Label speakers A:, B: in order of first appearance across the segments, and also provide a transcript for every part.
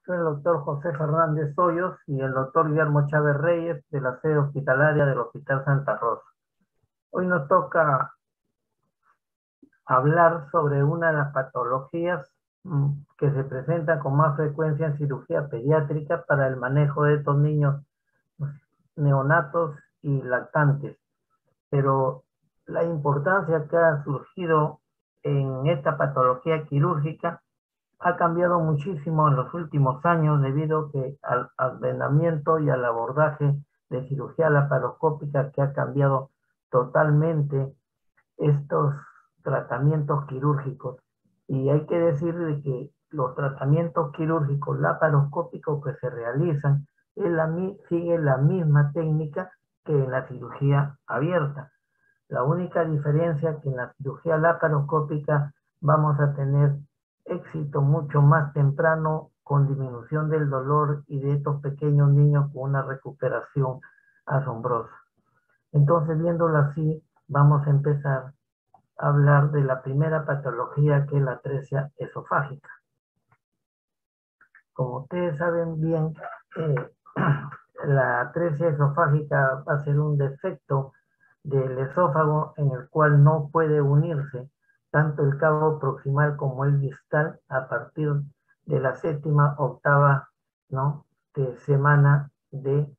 A: Soy el doctor José Fernández Hoyos y el doctor Guillermo Chávez Reyes de la sede hospitalaria del Hospital Santa Rosa. Hoy nos toca hablar sobre una de las patologías que se presentan con más frecuencia en cirugía pediátrica para el manejo de estos niños neonatos y lactantes. Pero la importancia que ha surgido en esta patología quirúrgica ha cambiado muchísimo en los últimos años debido al advenimiento y al abordaje de cirugía laparoscópica que ha cambiado totalmente estos tratamientos quirúrgicos. Y hay que decir de que los tratamientos quirúrgicos laparoscópicos que se realizan sigue la misma técnica que en la cirugía abierta. La única diferencia es que en la cirugía laparoscópica vamos a tener éxito mucho más temprano con disminución del dolor y de estos pequeños niños con una recuperación asombrosa. Entonces, viéndolo así, vamos a empezar a hablar de la primera patología, que es la atresia esofágica. Como ustedes saben bien, la atresia esofágica va a ser un defecto del esófago en el cual no puede unirse tanto el cabo proximal como el distal a partir de la séptima, octava, ¿no?, semana de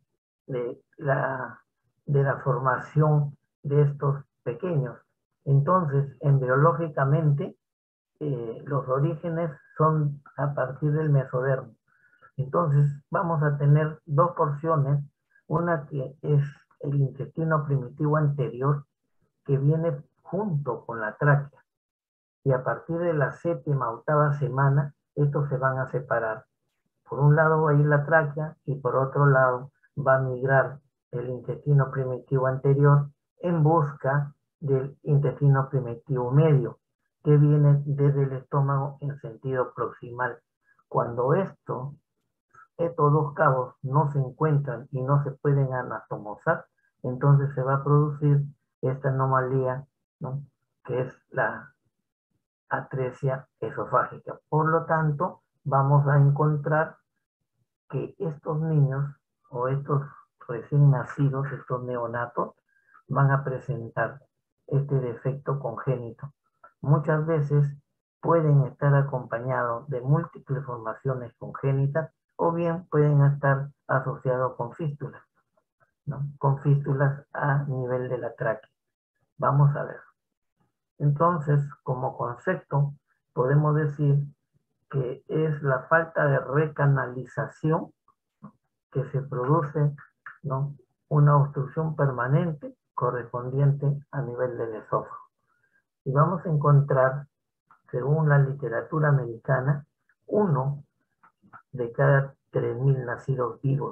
A: la formación de estos pequeños. Entonces, embriológicamente, los orígenes son a partir del mesodermo. Entonces, vamos a tener dos porciones, una que es el intestino primitivo anterior, que viene junto con la tráquea, y a partir de la séptima, octava semana, estos se van a separar. Por un lado va a ir la tráquea y por otro lado va a migrar el intestino primitivo anterior en busca del intestino primitivo medio, que viene desde el estómago en sentido proximal. Cuando estos dos cabos no se encuentran y no se pueden anatomizar, entonces se va a producir esta anomalía, ¿no?, que es la atresia esofágica. Por lo tanto, vamos a encontrar que estos niños o estos recién nacidos, estos neonatos, van a presentar este defecto congénito. Muchas veces pueden estar acompañados de múltiples formaciones congénitas o bien pueden estar asociados con fístulas, ¿no?, con fístulas a nivel de la tráquea. Vamos a ver. Entonces, como concepto, podemos decir que es la falta de recanalización que se produce, ¿no?, una obstrucción permanente correspondiente a nivel del esófago. Y vamos a encontrar, según la literatura americana, 1 de cada 3.000 nacidos vivos.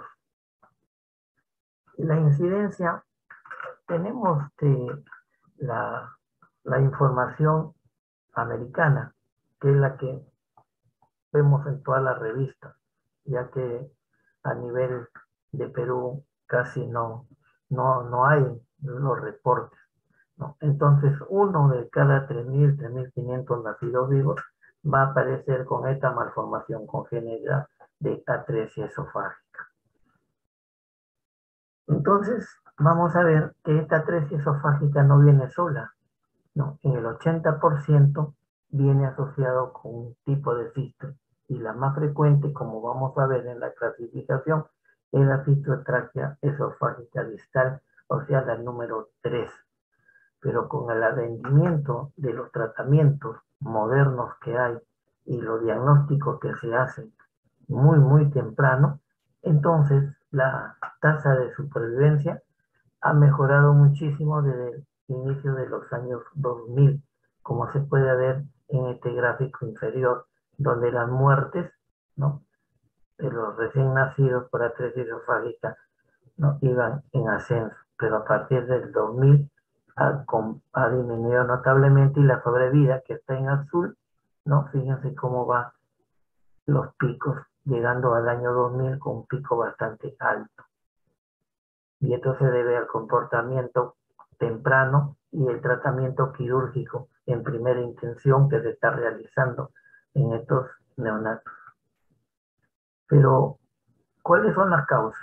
A: La incidencia, tenemos la información americana, que es la que vemos en todas las revistas, ya que a nivel de Perú casi no hay los reportes, ¿no? Entonces, 1 de cada 3.000, 3.500 nacidos vivos va a aparecer con esta malformación congénita de atresia esofágica. Entonces, vamos a ver que esta atresia esofágica no viene sola, ¿no? En el 80% viene asociado con un tipo de fístula. Y la más frecuente, como vamos a ver en la clasificación, es la fistotráquea esofágica distal, o sea, la número 3. Pero con el advenimiento de los tratamientos modernos que hay y los diagnósticos que se hacen muy temprano, entonces la tasa de supervivencia ha mejorado muchísimo desde el inicio de los años 2000, como se puede ver en este gráfico inferior, donde las muertes, ¿no?, de los recién nacidos por atresia esofágica, ¿no?, iban en ascenso, pero a partir del 2000 ha disminuido notablemente, y la sobrevida, que está en azul, ¿no?, fíjense cómo va los picos, llegando al año 2000 con un pico bastante alto. Y esto se debe al comportamiento temprano y el tratamiento quirúrgico en primera intención que se está realizando en estos neonatos. Pero, ¿cuáles son las causas?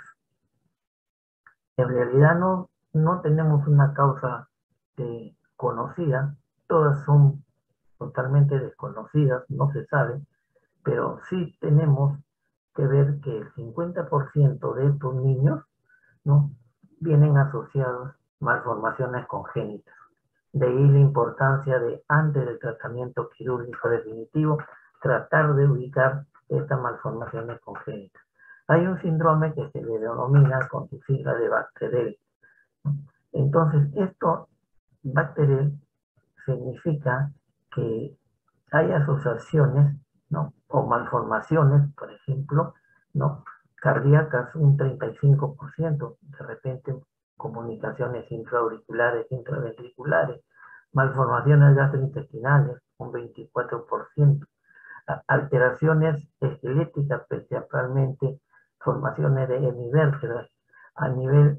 A: En realidad no tenemos una causa conocida, todas son totalmente desconocidas, no se sabe, pero sí tenemos que ver que el 50% de estos niños, ¿no?, vienen asociados malformaciones congénitas. De ahí la importancia de, antes del tratamiento quirúrgico definitivo, tratar de ubicar estas malformaciones congénitas. Hay un síndrome que se le denomina con su sigla de Bacterel. Entonces, esto, Bacterel, significa que hay asociaciones, ¿no?, o malformaciones, por ejemplo, ¿no?, cardíacas, un 35%, de repente comunicaciones intraauriculares, intraventriculares, malformaciones gastrointestinales, un 24%, alteraciones esqueléticas, principalmente formaciones de hemivértebras, a nivel,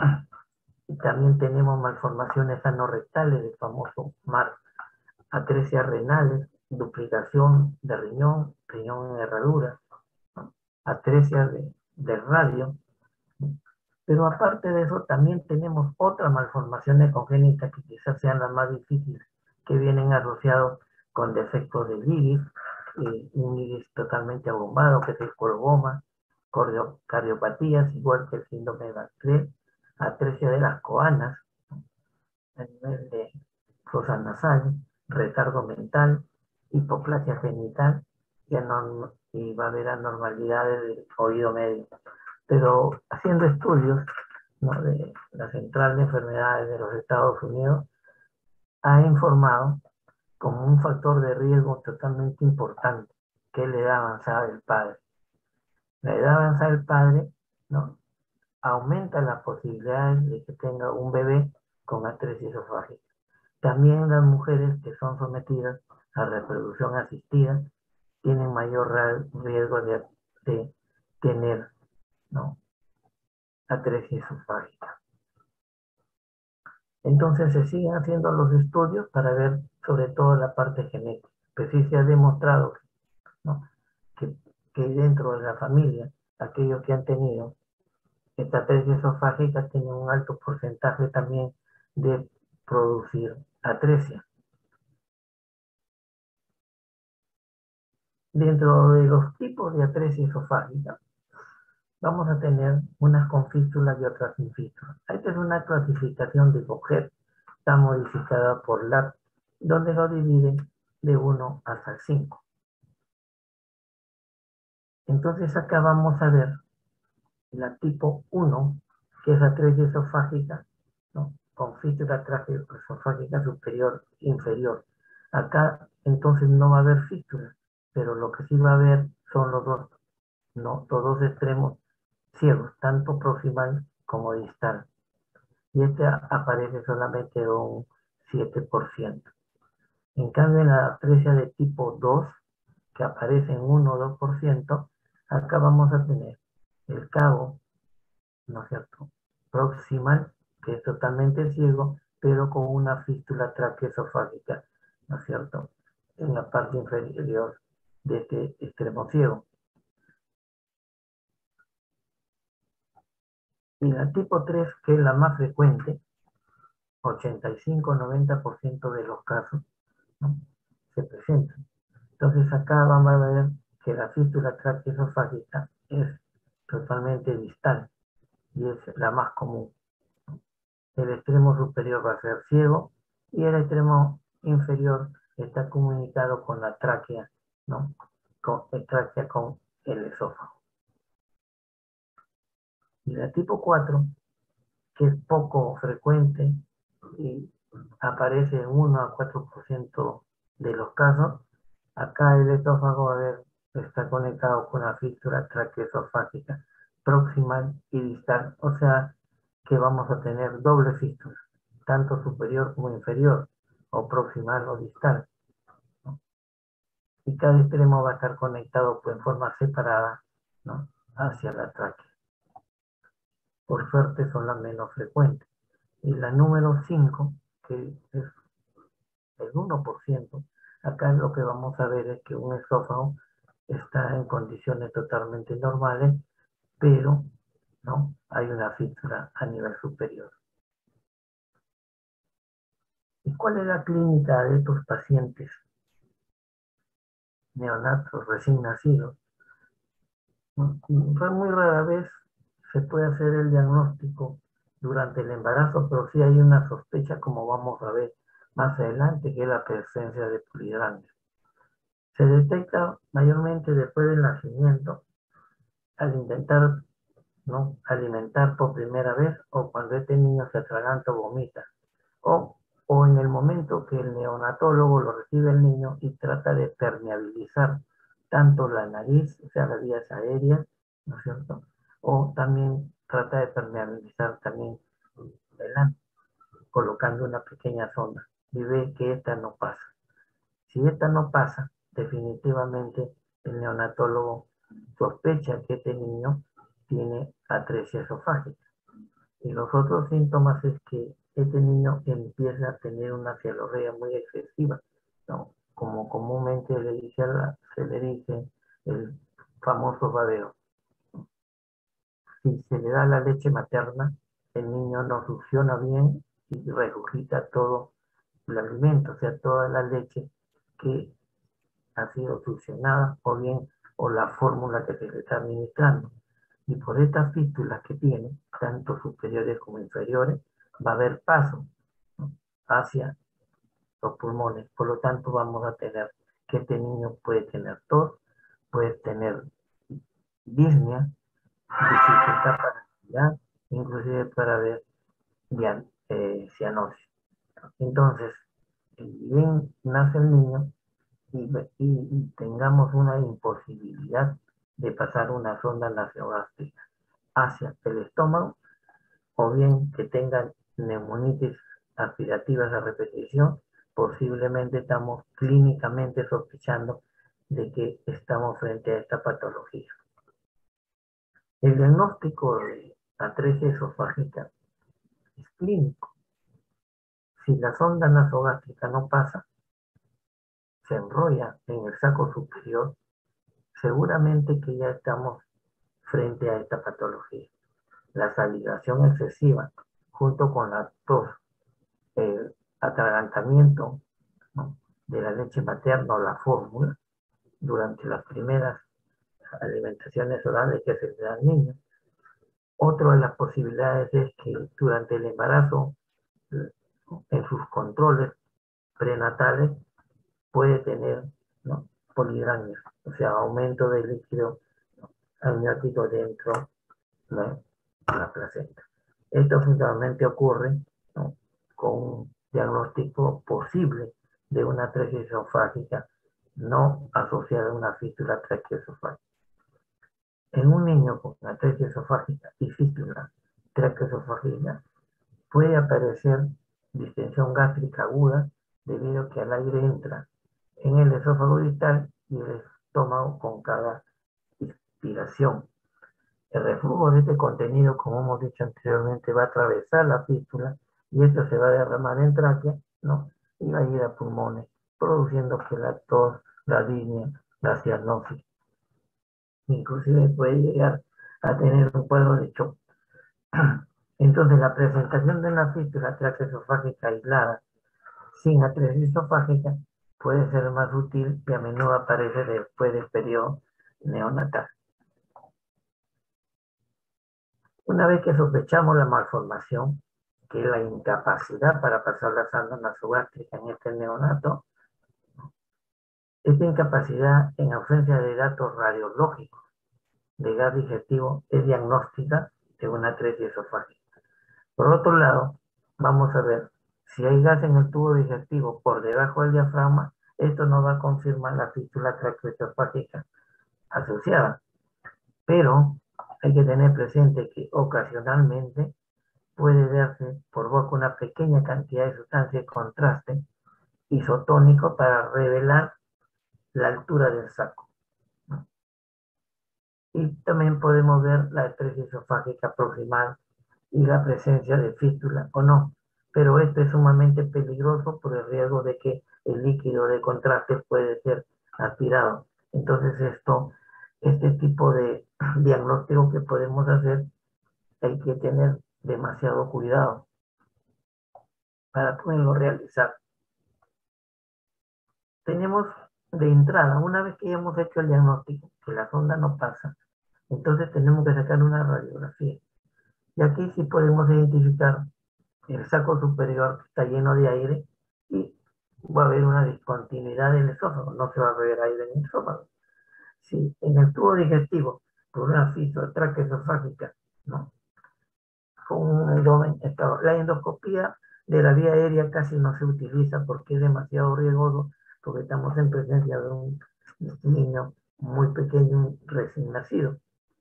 A: y también tenemos malformaciones anorrectales, el famoso MAR, atresia renales, duplicación de riñón, riñón en herradura, atresia del radio. Pero aparte de eso, también tenemos otras malformaciones congénitas que quizás sean las más difíciles, que vienen asociados con defectos del iris, un iris totalmente abombado, que es el corboma, cardiopatías, igual que el síndrome de Bacterel, atresia de las coanas, a nivel de fosa nasal, retardo mental, hipoplasia genital y va a haber anormalidades del oído medio. Pero haciendo estudios, ¿no?, de la Central de Enfermedades de los Estados Unidos, ha informado como un factor de riesgo totalmente importante, que es la edad avanzada del padre. La edad avanzada del padre, ¿no?, aumenta las posibilidades de que tenga un bebé con atresia esofágica. También las mujeres que son sometidas a reproducción asistida tienen mayor riesgo de tener, ¿no?, atresia esofágica. Entonces se siguen haciendo los estudios para ver sobre todo la parte genética. Pues sí se ha demostrado, ¿no?, que dentro de la familia, aquellos que han tenido esta atresia esofágica tienen un alto porcentaje también de producir atresia. Dentro de los tipos de atresia esofágica, vamos a tener unas con fístulas y otras sin fístulas. Esta es una clasificación de Bocher, está modificada por LAB, donde lo dividen de 1 hasta 5. Entonces acá vamos a ver la tipo 1, que es atresia esofágica, ¿no?, con fístula traqueoesofágica superior e inferior. Acá entonces no va a haber fístula, pero lo que sí va a haber son los dos extremos ciegos, tanto proximal como distal. Y este aparece solamente un 7%. En cambio, en la atresia de tipo 2, que aparece en 1 o 2%, acá vamos a tener el cabo, ¿no es cierto?, proximal, que es totalmente ciego, pero con una fístula traqueoesofágica, ¿no es cierto?, en la parte inferior de este extremo ciego. Y la tipo 3, que es la más frecuente, 85-90% de los casos, ¿no?, se presentan. Entonces acá vamos a ver que la fístula traqueoesofágica es totalmente distal y es la más común. El extremo superior va a ser ciego y el extremo inferior está comunicado con la tráquea, ¿no?, con tráquea con el esófago. Y la tipo 4, que es poco frecuente y aparece en 1 a 4% de los casos, acá el esófago, a ver, está conectado con la fístula traqueoesofágica proximal y distal, o sea que vamos a tener doble fístula, tanto superior como inferior, o proximal o distal, ¿no? Y cada extremo va a estar conectado pues, en forma separada, ¿no?, hacia la tráquea. Por suerte son las menos frecuentes. Y la número 5, que es el 1%, acá lo que vamos a ver es que un esófago está en condiciones totalmente normales, pero ¿no? Hay una fístula a nivel superior. ¿Y cuál es la clínica de estos pacientes neonatos recién nacidos? Muy rara vez se puede hacer el diagnóstico durante el embarazo, pero sí hay una sospecha, como vamos a ver más adelante, que es la presencia de polidramia. Se detecta mayormente después del nacimiento, al intentar, ¿no?, alimentar por primera vez, o cuando este niño se atraganta o vomita, o en el momento que el neonatólogo lo recibe el niño y trata de permeabilizar tanto la nariz, o sea, las vías aéreas, ¿no es cierto? O también trata de permeabilizar también el ano, colocando una pequeña sonda, y ve que esta no pasa. Si esta no pasa, definitivamente el neonatólogo sospecha que este niño tiene atresia esofágica. Y los otros síntomas es que este niño empieza a tener una cialorrea muy excesiva, ¿no? Como comúnmente se le dice el famoso babeo. Si se le da la leche materna, el niño no succiona bien y regurgita todo el alimento, o sea, toda la leche que ha sido succionada o bien o la fórmula que se le está administrando. Y por estas fístulas que tiene, tanto superiores como inferiores, va a haber paso, ¿no?, hacia los pulmones. Por lo tanto, vamos a tener que este niño puede tener tos, puede tener disnea, dificultad para respirar, inclusive para ver cianosis. Entonces, bien nace el niño y tengamos una imposibilidad de pasar una sonda nasogástrica hacia el estómago, o bien que tengan neumonitis aspirativas a repetición, posiblemente estamos clínicamente sospechando de que estamos frente a esta patología. El diagnóstico de atresia esofágica es clínico. Si la sonda nasogástrica no pasa, se enrolla en el saco superior, seguramente que ya estamos frente a esta patología. La salivación excesiva, junto con la tos, el atragantamiento, ¿no?, de la leche materna o la fórmula durante las primeras alimentaciones orales que se le da al niño. Otra de las posibilidades es que durante el embarazo, en sus controles prenatales, puede tener, ¿no?, polidramia, o sea, aumento del líquido amniótico dentro de la placenta. Esto fundamentalmente ocurre, ¿no?, con un diagnóstico posible de una atresia esofágica no asociada a una fístula traqueoesofágica. En un niño con atresia esofágica y fístula traqueoesofágica puede aparecer distensión gástrica aguda debido a que el aire entra en el esófago distal y el estómago con cada inspiración. El reflujo de este contenido, como hemos dicho anteriormente, va a atravesar la fístula y esto se va a derramar en tráquea, ¿no?, y va a ir a pulmones, produciendo que la tos, la disnea, la cianosis, inclusive puede llegar a tener un cuadro de shock. Entonces, la presentación de una fístula traqueoesofágica aislada sin atresia esofágica puede ser más útil y a menudo aparece después del periodo neonatal. Una vez que sospechamos la malformación, que es la incapacidad para pasar la sonda nasogástrica en este neonato, esta incapacidad, en ausencia de datos radiológicos de gas digestivo, es diagnóstica de una atresia esofágica. Por otro lado, vamos a ver si hay gas en el tubo digestivo por debajo del diafragma. Esto no va a confirmar la fístula traqueoesofágica asociada, pero hay que tener presente que ocasionalmente puede darse por boca una pequeña cantidad de sustancia de contraste isotónico para revelar la altura del saco, ¿no? Y también podemos ver la atresia esofágica proximal y la presencia de fístula o no, pero esto es sumamente peligroso por el riesgo de que el líquido de contraste puede ser aspirado. Entonces este tipo de diagnóstico que podemos hacer, hay que tener demasiado cuidado para poderlo realizar. Tenemos de entrada, una vez que ya hemos hecho el diagnóstico, que la sonda no pasa, entonces tenemos que sacar una radiografía. Y aquí sí podemos identificar el saco superior que está lleno de aire y va a haber una discontinuidad del esófago, no se va a ver aire en el esófago. Si en el tubo digestivo, por una fisiotráquea esofágica, ¿no? Con un abdomen, la endoscopía de la vía aérea casi no se utiliza porque es demasiado riesgoso, porque estamos en presencia de un niño muy pequeño, recién nacido.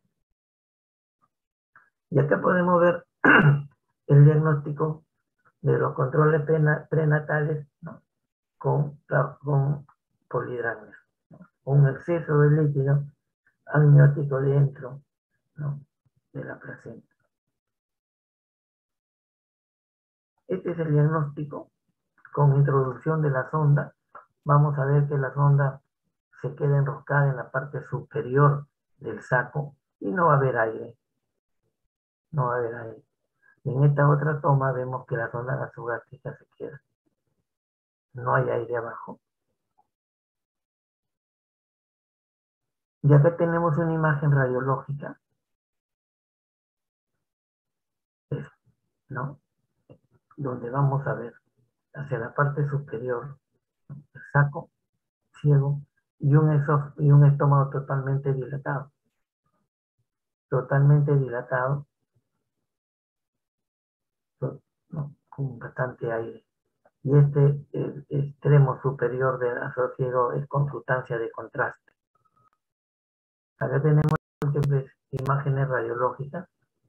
A: Y acá podemos ver el diagnóstico de los controles prenatales, ¿no? con polidramias, ¿no? Un exceso de líquido amniótico dentro, ¿no? de la placenta. Este es el diagnóstico con introducción de la sonda. Vamos a ver que la sonda se queda enroscada en la parte superior del saco y no va a haber aire. No va a haber aire. Y en esta otra toma vemos que la sonda nasogástrica se queda. No hay aire abajo. Y acá tenemos una imagen radiológica, ¿no? Donde vamos a ver hacia la parte superior el saco ciego y un estómago totalmente dilatado. Totalmente dilatado, ¿no? Con bastante aire. Y el extremo superior del vaso ciego es con sustancia de contraste. Acá tenemos múltiples imágenes radiológicas.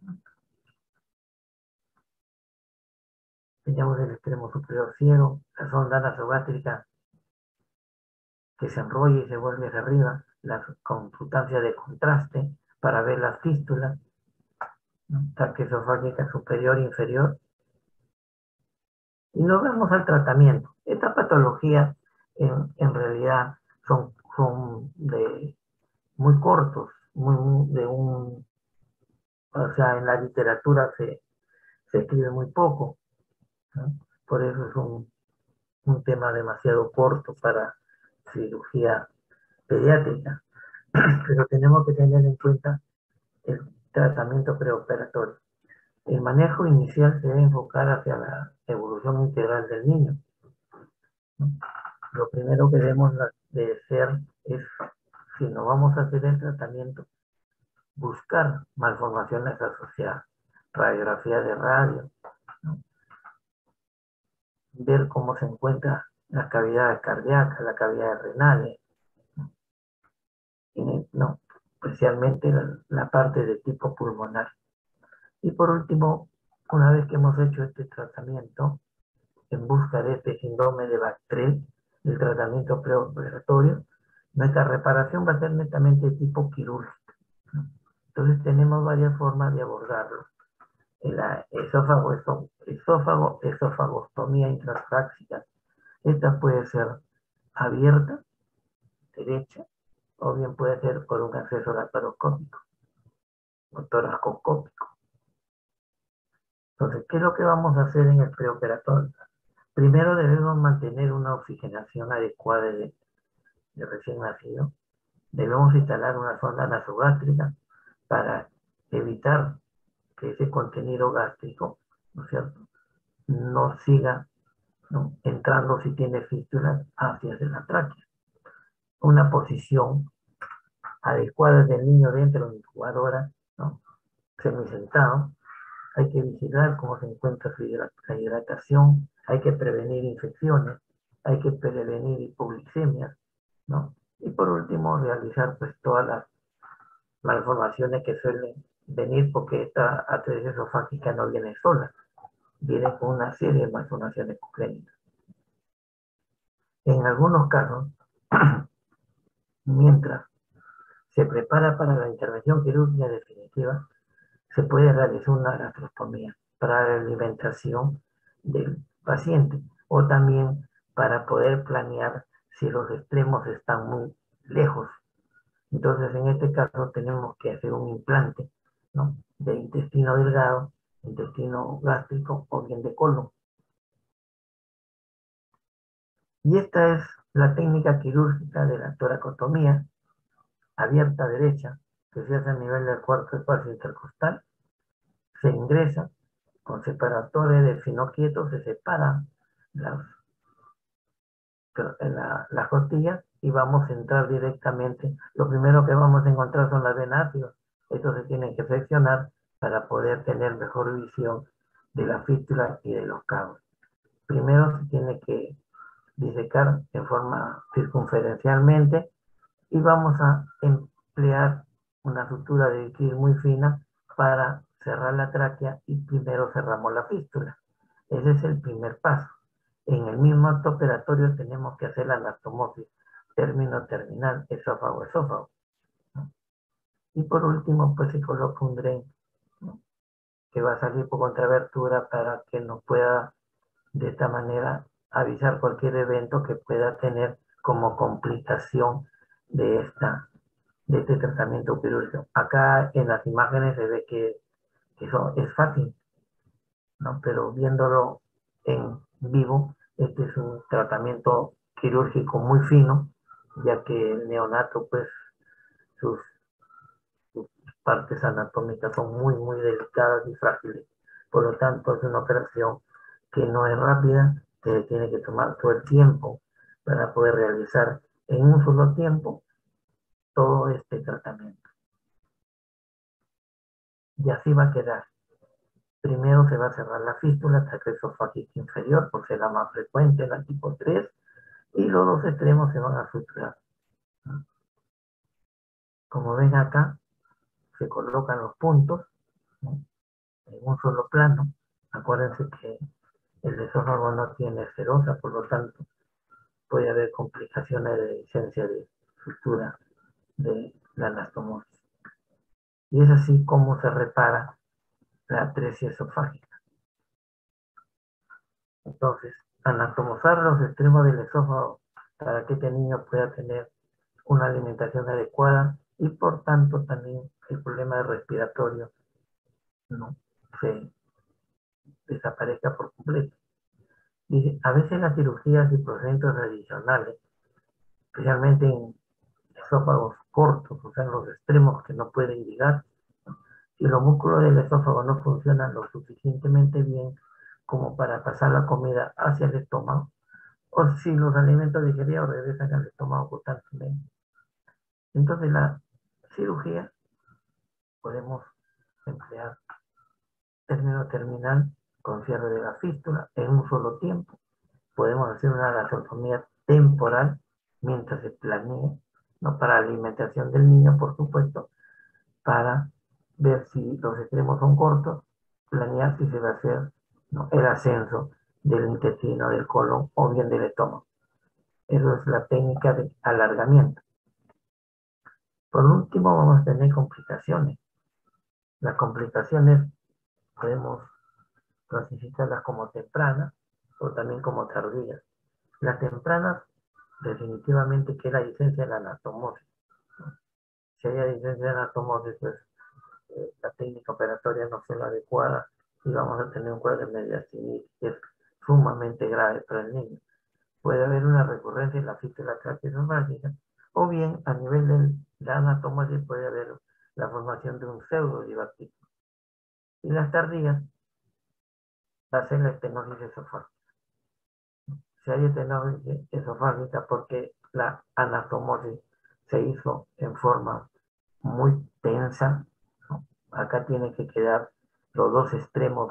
A: Tenemos el extremo superior ciego, la sonda nasogástrica que se enrolla y se vuelve hacia arriba, con sustancia de contraste para ver las fístulas, ¿no? Traquea esofágica superior e inferior. Y nos vamos al tratamiento. Estas patologías en realidad son de muy cortos, o sea, en la literatura se escribe muy poco, ¿no? Por eso es un tema demasiado corto para cirugía pediátrica, pero tenemos que tener en cuenta el tratamiento preoperatorio. El manejo inicial se debe enfocar hacia la evolución integral del niño, ¿no? Lo primero que debemos de hacer es, si no vamos a hacer el tratamiento, buscar malformaciones asociadas, radiografía de radio, ¿no? Ver cómo se encuentra la cavidad cardíaca, la cavidad renal, ¿no? Especialmente la parte de tipo pulmonar. Y por último, una vez que hemos hecho este tratamiento, en busca de este síndrome de Bactret, el tratamiento preoperatorio, nuestra reparación va a ser netamente de tipo quirúrgico, ¿no? Entonces tenemos varias formas de abordarlo. La esofagostomía intratáxica. Esta puede ser abierta, derecha, o bien puede ser por un acceso laparoscópico o toracoscópico. Entonces, ¿qué es lo que vamos a hacer en el preoperatorio? Primero debemos mantener una oxigenación adecuada de recién nacido. Debemos instalar una sonda nasogástrica para evitar que ese contenido gástrico, ¿no es cierto?, no siga, ¿no?, entrando, si tiene fístulas, hacia la tráquea. Una posición adecuada del niño dentro de la incubadora, ¿no?, semisentado. Hay que vigilar cómo se encuentra la hidratación, hay que prevenir infecciones, hay que prevenir hipoglicemias, ¿no? Y por último, realizar pues todas las malformaciones que suelen venir, porque esta atresia esofágica no viene sola, viene con una serie de malformaciones congénitas. En algunos casos, mientras se prepara para la intervención quirúrgica definitiva, se puede realizar una gastrostomía para la alimentación del paciente, o también para poder planear si los extremos están muy lejos Entonces, en este caso tenemos que hacer un implante, ¿no?, de intestino delgado, intestino gástrico o bien de colon. Y esta es la técnica quirúrgica de la toracotomía abierta derecha, que se hace a nivel del cuarto espacio intercostal. Se ingresa con separadores de finoquieto, se separan las costillas y vamos a entrar directamente. Lo primero que vamos a encontrar son las venas ácidas. Estos se tienen que seccionar para poder tener mejor visión de la fístula y de los cabos. Primero se tiene que disecar en forma circunferencialmente y vamos a emplear una sutura de bisturí muy fina para cerrar la tráquea y primero cerramos la fístula. Ese es el primer paso. En el mismo acto operatorio tenemos que hacer la anastomosis, término terminal, esófago-esófago, ¿no? Y por último, pues se coloca un dren, ¿no?, que va a salir por contrabertura para que nos pueda de esta manera avisar cualquier evento que pueda tener como complicación de este tratamiento quirúrgico. Acá en las imágenes se ve que eso es fácil, ¿no?, pero viéndolo en vivo, este es un tratamiento quirúrgico muy fino, ya que el neonato, pues, sus, sus partes anatómicas son muy, muy delicadas y frágiles. Por lo tanto, es una operación que no es rápida, que tiene que tomar todo el tiempo para poder realizar en un solo tiempo todo este tratamiento. Y así va a quedar. Primero se va a cerrar la fístula sacroesofágica inferior, por ser la más frecuente, la tipo 3, y los dos extremos se van a suturar. Como ven acá, se colocan los puntos, ¿no?, en un solo plano. Acuérdense que el esófago no tiene serosa, por lo tanto puede haber complicaciones de licencia de sutura de la anastomosis. Y es así como se repara la atresia esofágica. Entonces, anatomizar los extremos del esófago para que este niño pueda tener una alimentación adecuada y por tanto también el problema respiratorio no se desaparezca por completo. Y a veces las cirugías y procedimientos adicionales, especialmente en esófagos cortos, o sea, en los extremos que no pueden llegar, si los músculos del esófago no funcionan lo suficientemente bien como para pasar la comida hacia el estómago, o si los alimentos digeridos regresan al estómago constantemente. Entonces la cirugía podemos emplear término terminal con cierre de la fístula en un solo tiempo. Podemos hacer una gastrotomía temporal mientras se planea, no para alimentación del niño, por supuesto, para ver si los extremos son cortos, planear si se va a hacer, ¿no?, el ascenso del intestino, del colon o bien del estómago. Eso es la técnica de alargamiento. Por último, vamos a tener complicaciones. Las complicaciones podemos clasificarlas como tempranas o también como tardías. Las tempranas, definitivamente que es la licencia de la anastomosis, ¿no? Si hay licencia de anastomosis, pues la técnica operatoria no fue la adecuada y vamos a tener un cuadro de mediastinidad que es sumamente grave para el niño. Puede haber una recurrencia en la fístula traqueosofágica o bien a nivel de la anastomosis puede haber la formación de un pseudodivertículo. Y las tardías va a ser la estenosis esofágica. Si hay estenosis esofágica porque la anastomosis se hizo en forma muy tensa, ¿no? Acá tiene que quedar los dos extremos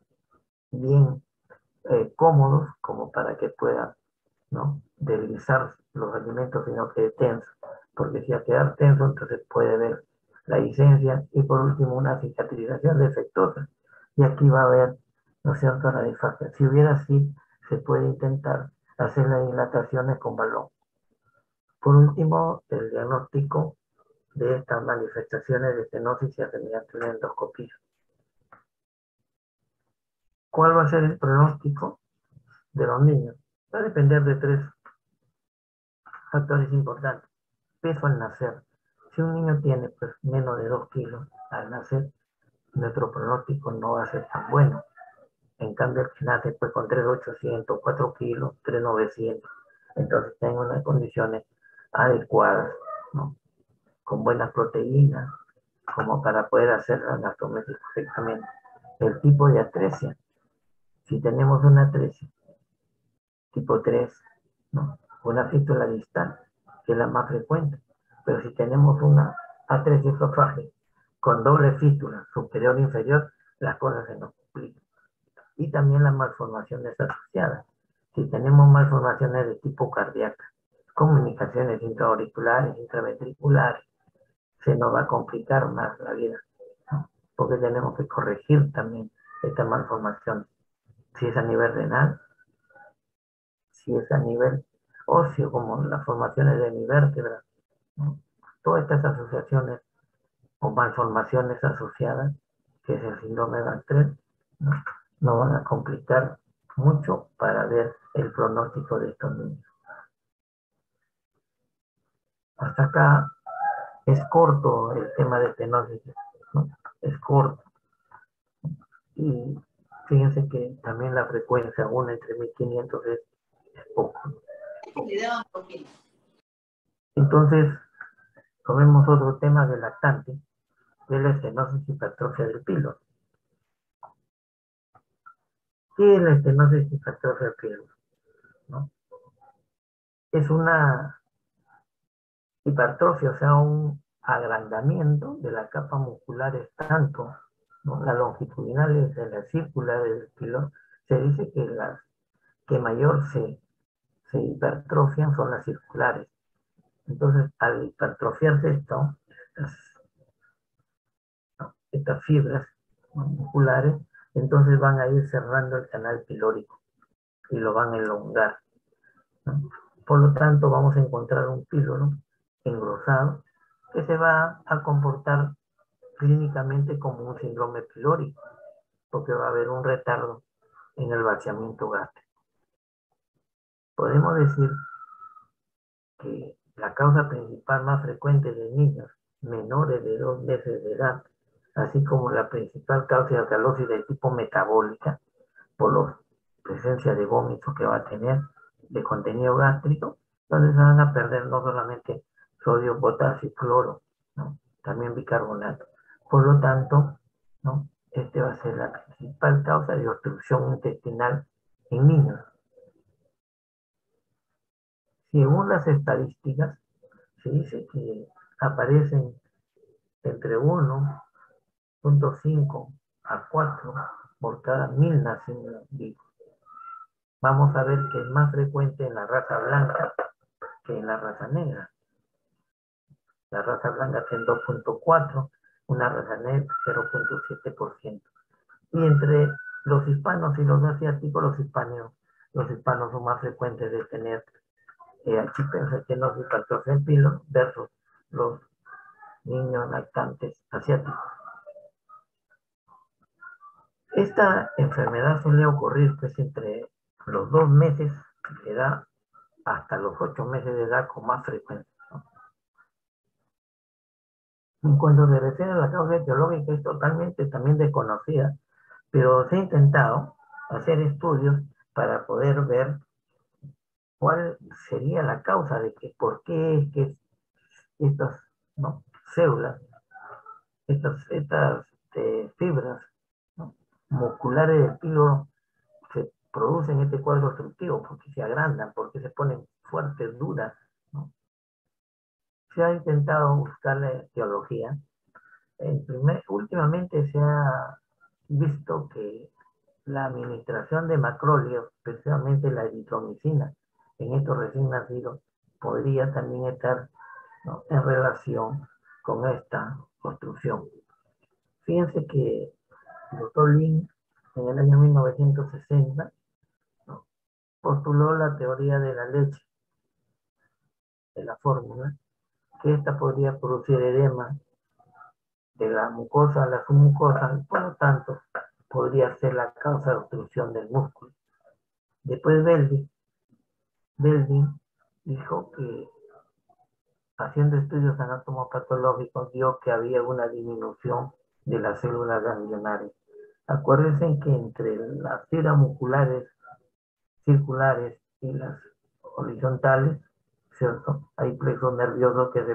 A: bien cómodos como para que pueda, ¿no?, deslizar los alimentos, sino que tenso, porque si al quedar tenso entonces puede haber la licencia y por último una cicatrización defectuosa y aquí va a haber, ¿no es cierto?, la disfagia. Si hubiera así, se puede intentar hacer las dilataciones con balón. Por último, el diagnóstico de estas manifestaciones de estenosis se hace mediante una endoscopía. ¿Cuál va a ser el pronóstico de los niños? Va a depender de tres factores importantes. Peso al nacer. Si un niño tiene pues menos de 2 kilos al nacer, nuestro pronóstico no va a ser tan bueno. En cambio, el que nace pues con 3.800, 4 kilos, 3.900, entonces tengo unas condiciones adecuadas, ¿no? Con buenas proteínas, como para poder hacer la anastomosis correctamente. El tipo de atresia, si tenemos una atresia tipo 3, ¿no? Una fístula distal, que es la más frecuente, pero si tenemos una atresia esofágica con doble fístula, superior e inferior, las cosas se nos complican. Y también las malformaciones asociadas. Si tenemos malformaciones de tipo cardíaca, comunicaciones intraauriculares, intraventriculares, se nos va a complicar más la vida, ¿no? Porque tenemos que corregir también esta malformación. Si es a nivel renal, si es a nivel óseo, como las formaciones de mi vértebra, ¿no? Todas estas asociaciones o malformaciones asociadas, que es el síndrome de Bactret, ¿no? Nos van a complicar mucho para ver el pronóstico de estos niños. Hasta acá es corto el tema de estenosis, ¿no? Es corto. Y fíjense que también la frecuencia, una entre 1500 es poco. Entonces, tomemos otro tema del lactante, que es la estenosis hipertrofia del píloro. ¿Qué es la estenosis hipertrofia del píloro? ¿No? Es una hipertrofia, o sea, un agrandamiento de la capa musculares, tanto, ¿no? Las longitudinales de la círcula del píloro. Se dice que las que mayor se hipertrofian son las circulares. Entonces, al hipertrofiarse esto, estas fibras, ¿no?, musculares, entonces van a ir cerrando el canal pilórico y lo van a elongar, ¿no? Por lo tanto, vamos a encontrar un píloro engrosado que se va a comportar clínicamente como un síndrome pilórico, porque va a haber un retardo en el vaciamiento gástrico. Podemos decir que la causa principal más frecuente de niños menores de 2 meses de edad, así como la principal causa de alcalosis de tipo metabólica, por la presencia de vómito que va a tener de contenido gástrico, donde se van a perder no solamente sodio, potasio y cloro, ¿no?, también bicarbonato. Por lo tanto, ¿no?, este va a ser la principal causa de obstrucción intestinal en niños. Según las estadísticas, se dice que aparecen entre 1.5 a 4 por cada 1000 nacidos vivos. Vamos a ver que es más frecuente en la raza blanca que en la raza negra. La raza blanca tiene 2.4, una raza negra 0.7%. Y entre los hispanos y los asiáticos, los hispanos son más frecuentes de tener achipensatenosis hipertrofia del píloro versus los niños lactantes asiáticos. Esta enfermedad suele ocurrir pues entre los 2 meses de edad hasta los 8 meses de edad con más frecuencia, ¿no? En cuanto se refiere a la causa etiológica, es totalmente también desconocida, pero se ha intentado hacer estudios para poder ver cuál sería la causa de que, por qué es que estas, ¿no?, células, estas fibras, ¿no?, musculares del píloro se producen este cuadro obstructivo, porque se agrandan, porque se ponen fuertes, duras, ¿no? Se ha intentado buscar la etiología. Últimamente se ha visto que la administración de macrólidos, especialmente la eritromicina, en estos recién nacidos, podría también estar, ¿no?, en relación con esta construcción. Fíjense que el doctor Lin, en el año 1960, ¿no?, postuló la teoría de la leche, de la fórmula, que esta podría producir edema de la mucosa a la submucosa, y por lo tanto podría ser la causa de obstrucción del músculo. Después Belvin dijo que haciendo estudios anatomopatológicos, vio que había una disminución de las células ganglionares. Acuérdense que entre las fibras musculares circulares y las horizontales, ¿cierto? Hay plexo nervioso que es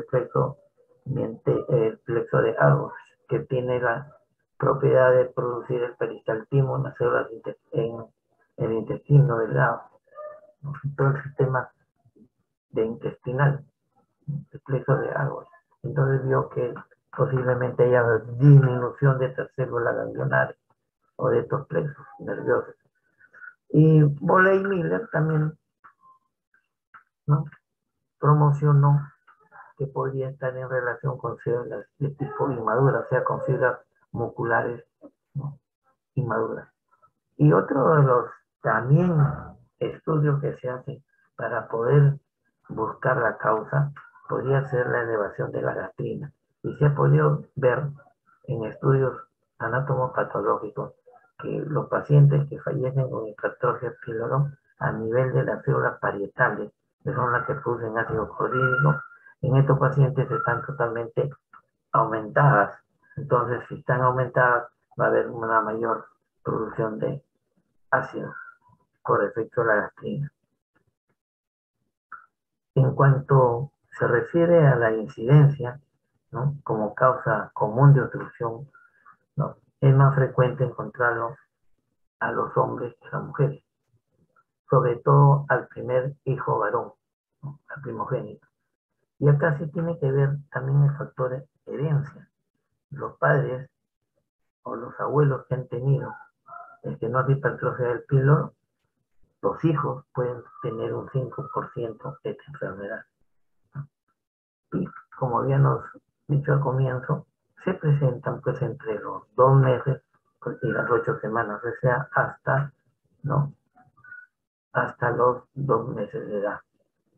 A: el plexo de Argos, que tiene la propiedad de producir el peristaltismo en las células en el intestino delgado, ¿no? Todo el sistema de intestinal, el plexo de Argos. Entonces vio que posiblemente haya disminución de estas células ganglionares o de estos plexos nerviosos. Y Bolle y Miller también, ¿no?, promocionó que podría estar en relación con células de tipo inmadura, o sea, con fibras musculares, ¿no?, inmaduras. Y otro de los también estudios que se hacen para poder buscar la causa podría ser la elevación de la gastrina. Y se ha podido ver en estudios anatomopatológicos que los pacientes que fallecen con hipertrofia píloro a nivel de las células parietales, que son las que producen ácido clorhídrico, en estos pacientes están totalmente aumentadas. Entonces, si están aumentadas, va a haber una mayor producción de ácido por efecto de la gastrina. En cuanto se refiere a la incidencia, ¿no?, como causa común de obstrucción, ¿no?, es más frecuente encontrarlo a los hombres que a las mujeres, sobre todo al primer hijo varón, ¿no?, al primogénito. Y acá sí tiene que ver también el factor de herencia. Los padres o los abuelos que han tenido estenosis hipertrofia del píloro, los hijos pueden tener un 5% de esta enfermedad. Y como habíamos dicho al comienzo, se presentan pues entre los 2 meses y las 8 semanas, o sea, hasta, ¿no?, hasta los 2 meses de edad.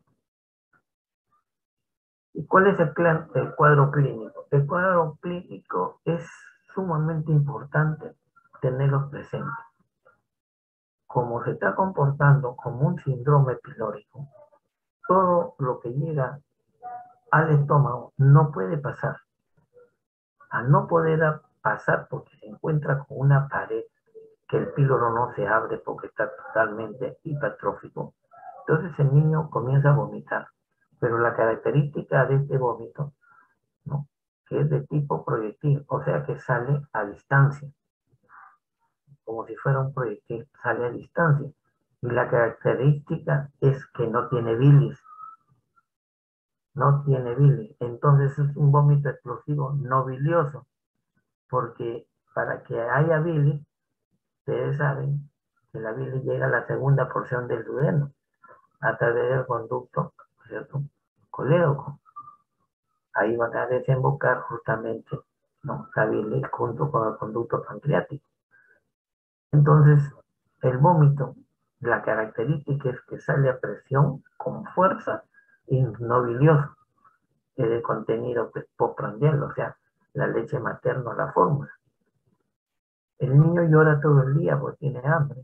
A: ¿Y cuál es el cuadro clínico? El cuadro clínico es sumamente importante tenerlos presentes. Como se está comportando como un síndrome pilórico, todo lo que llega al estómago no puede pasar. Al no poder pasar porque se encuentra con una pared que el píloro no se abre porque está totalmente hipertrófico, entonces el niño comienza a vomitar. Pero la característica de este vómito, ¿no?, que es de tipo proyectil, o sea que sale a distancia, como si fuera un proyectil, sale a distancia. Y la característica es que no tiene bilis, no tiene bilis. Entonces es un vómito explosivo no bilioso, porque para que haya bilis, ustedes saben que la bilis llega a la segunda porción del duodeno, a través del conducto, ¿cierto?, colédoco. Ahí van a desembocar justamente, ¿no?, la bilis junto con el conducto pancreático. Entonces, el vómito, la característica es que sale a presión con fuerza y no bilioso, es de contenido pues, postprandial, o sea, la leche materna, la fórmula. El niño llora todo el día porque tiene hambre.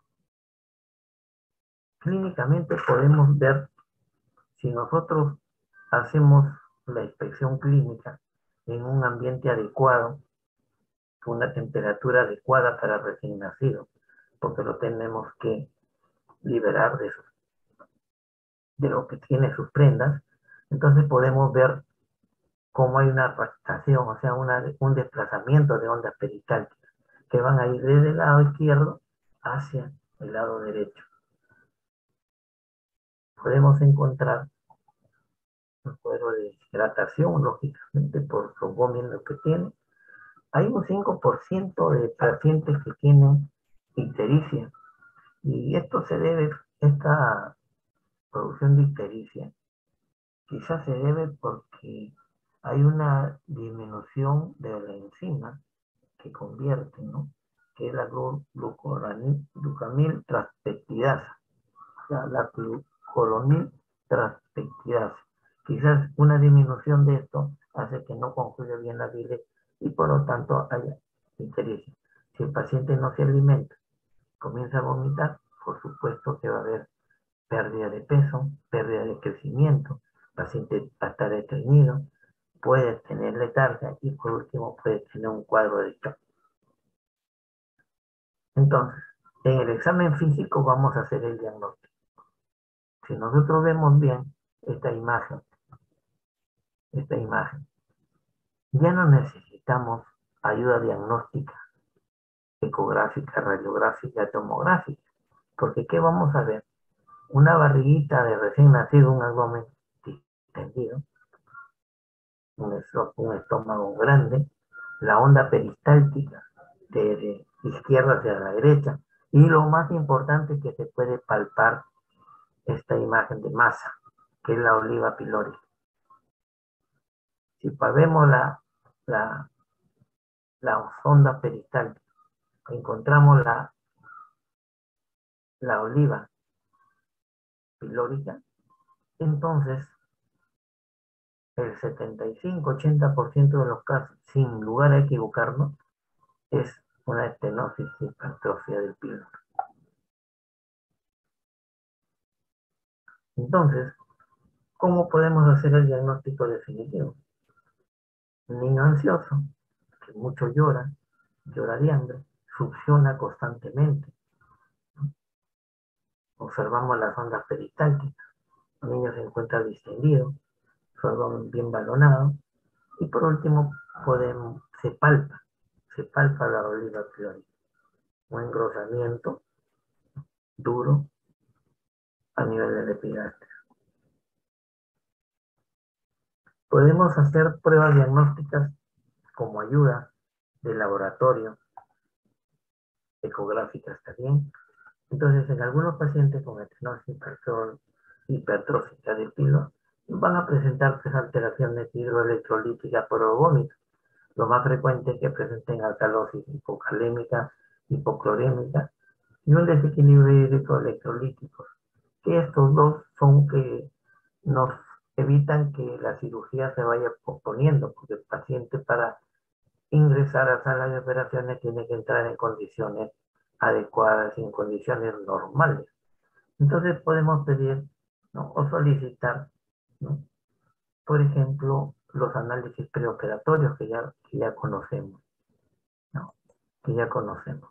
A: Clínicamente podemos ver, si nosotros hacemos la inspección clínica en un ambiente adecuado, con una temperatura adecuada para recién nacido, porque lo tenemos que liberar de lo que tiene sus prendas, entonces podemos ver cómo hay una rotación, o sea, un desplazamiento de ondas peristálticas que van a ir desde el lado izquierdo hacia el lado derecho. Podemos encontrar un cuadro de hidratación, lógicamente, por los vómitos que tiene. Hay un 5% de pacientes que tienen ictericia, y esto se debe, esta producción de ictericia, quizás se debe porque hay una disminución de la enzima que convierte, ¿no?, que es la glucamil transpeptidasa, o sea, la glucoronil transpeptidasa. Quizás una disminución de esto hace que no conjugue bien la bilis y por lo tanto haya ictericia. Si el paciente no se alimenta, comienza a vomitar, por supuesto que va a haber pérdida de peso, pérdida de crecimiento, paciente va a estar estreñido, puede tener letargia y por último puede tener un cuadro de shock. Entonces, en el examen físico vamos a hacer el diagnóstico. Si nosotros vemos bien esta imagen, ya no necesitamos ayuda diagnóstica, ecográfica, radiográfica, tomográfica, porque ¿qué vamos a ver? Una barriguita de recién nacido, un abdomen distendido, un estómago grande, la onda peristáltica de izquierda hacia la derecha, y lo más importante que se puede palpar esta imagen de masa, que es la oliva pilórica. Si vemos la sonda peristáltica, encontramos la oliva pilórica, entonces el 75-80% de los casos, sin lugar a equivocarnos, es una estenosis hipertrofia del píloro. Entonces, ¿cómo podemos hacer el diagnóstico definitivo? Un niño ansioso, que mucho llora de hambre, succiona constantemente. Observamos las ondas peristálticas. El niño se encuentra distendido, su abdomen bien balonado. Y por último, se palpa la oliva pilórica. Un engrosamiento duro a nivel del epigastrio. Podemos hacer pruebas diagnósticas como ayuda de laboratorio, ecográficas también. Entonces, en algunos pacientes con estenosis hipertrófica del píloro van a presentar alteraciones hidroelectrolíticas por el vómito. Lo más frecuente es que presenten alcalosis hipocalémica, hipoclorémica y un desequilibrio hídrico-electrolítico. Que estos dos son que nos evitan que la cirugía se vaya posponiendo, porque el paciente para ingresar a sala de operaciones tiene que entrar en condiciones adecuadas y en condiciones normales. Entonces podemos pedir, ¿no?, o solicitar, ¿no?, por ejemplo, los análisis preoperatorios que ya conocemos, ¿no?, que ya conocemos.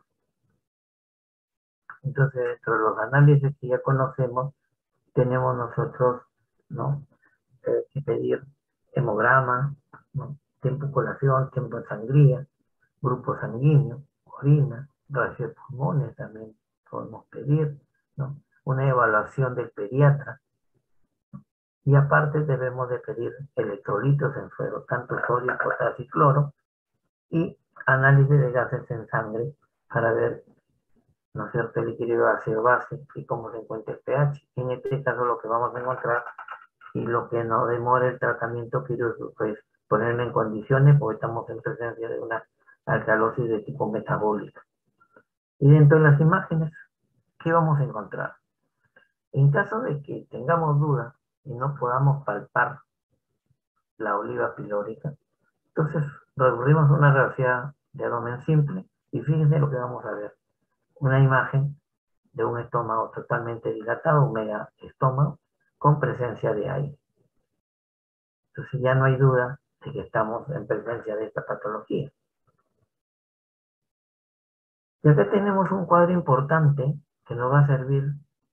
A: Entonces, dentro de los análisis que ya conocemos, tenemos nosotros, ¿no?, que pedir hemograma, ¿no?, tiempo de colación, tiempo de sangría, grupo sanguíneo, orina, radio de pulmones también podemos pedir, ¿no?, una evaluación del pediatra. Y aparte debemos de pedir electrolitos en suero, tanto sodio, potasio y cloro, y análisis de gases en sangre para ver, ¿no es cierto?, el equilibrio ácido-base y cómo se encuentra el pH. En este caso lo que vamos a encontrar y lo que no demora el tratamiento quirúrgico es ponerlo en condiciones, porque estamos en presencia de una alcalosis de tipo metabólico. Y dentro de las imágenes, ¿qué vamos a encontrar? En caso de que tengamos dudas y no podamos palpar la oliva pilórica, entonces recurrimos a una radiografía de abdomen simple y fíjense lo que vamos a ver. Una imagen de un estómago totalmente dilatado, un mega estómago, con presencia de aire. Entonces ya no hay duda de que estamos en presencia de esta patología. Y acá tenemos un cuadro importante que nos va a servir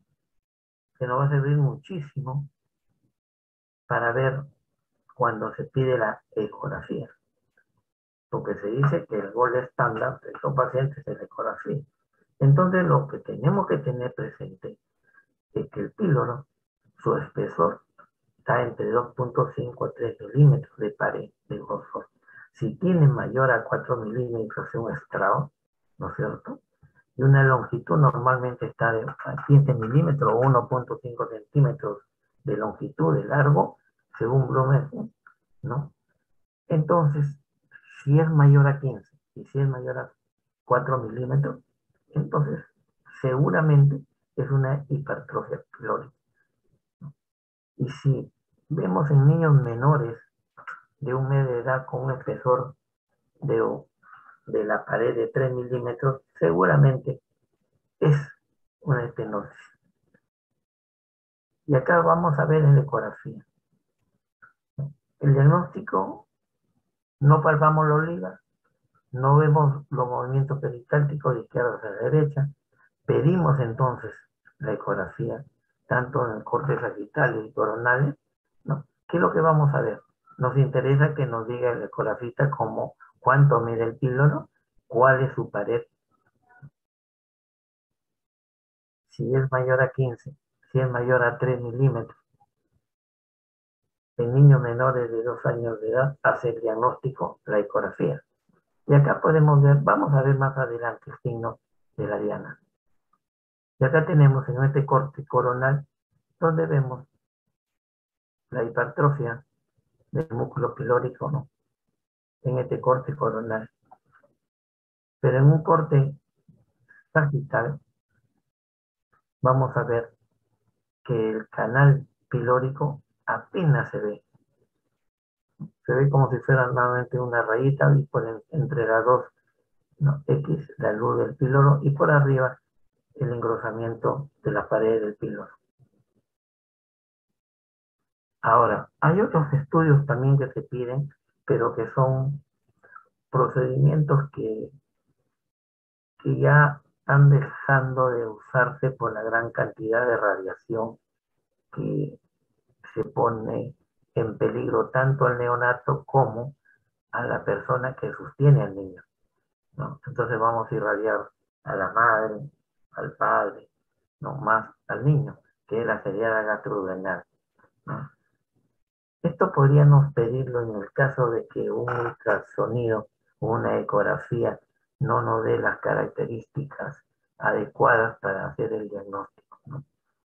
A: muchísimo para ver cuando se pide la ecografía. Porque se dice que el gol estándar de estos pacientes es la ecografía. Entonces lo que tenemos que tener presente es que el píloro, su espesor, está entre 2.5 a 3 milímetros de pared de grosor. Si tiene mayor a 4 milímetros es un estrado, ¿no es cierto? Y una longitud normalmente está de 15 milímetros o 1.5 centímetros de longitud de largo, según Blumenfeld, ¿no? Entonces, si es mayor a 15 y si es mayor a 4 milímetros, entonces seguramente es una hipertrofia pilórica. Y si vemos en niños menores de un mes de edad con un espesor de la pared de 3 milímetros, seguramente es una estenosis. Y acá vamos a ver en la ecografía. El diagnóstico, no palpamos la oliva, no vemos los movimientos peristálticos de izquierda hacia derecha, pedimos entonces la ecografía, tanto en el corte sagital y coronales, ¿no? ¿Qué es lo que vamos a ver? Nos interesa que nos diga el ecografista como cuánto mide el píloro, cuál es su pared, si es mayor a 15, si es mayor a 3 milímetros. En niños menores de 2 años de edad hace el diagnóstico, la ecografía. Y acá podemos ver, vamos a ver más adelante el signo de la diana. Y acá tenemos en este corte coronal, donde vemos la hipertrofia del músculo pilórico, ¿no? En este corte coronal. Pero en un corte sagital, vamos a ver que el canal pilórico apenas se ve. Se ve como si fuera nuevamente una rayita y por entre las dos, ¿no? X, la luz del píloro, y por arriba el engrosamiento de la pared del píloro. Ahora, hay otros estudios también que se piden, pero que son procedimientos que ya están dejando de usarse por la gran cantidad de radiación que se pone en peligro tanto al neonato como a la persona que sostiene al niño, ¿no? Entonces vamos a irradiar a la madre, al padre, no más al niño, que es la seriada gastroduodenal, ¿no? Esto podríamos pedirlo en el caso de que un ultrasonido o una ecografía no nos dé las características adecuadas para hacer el diagnóstico, ¿no?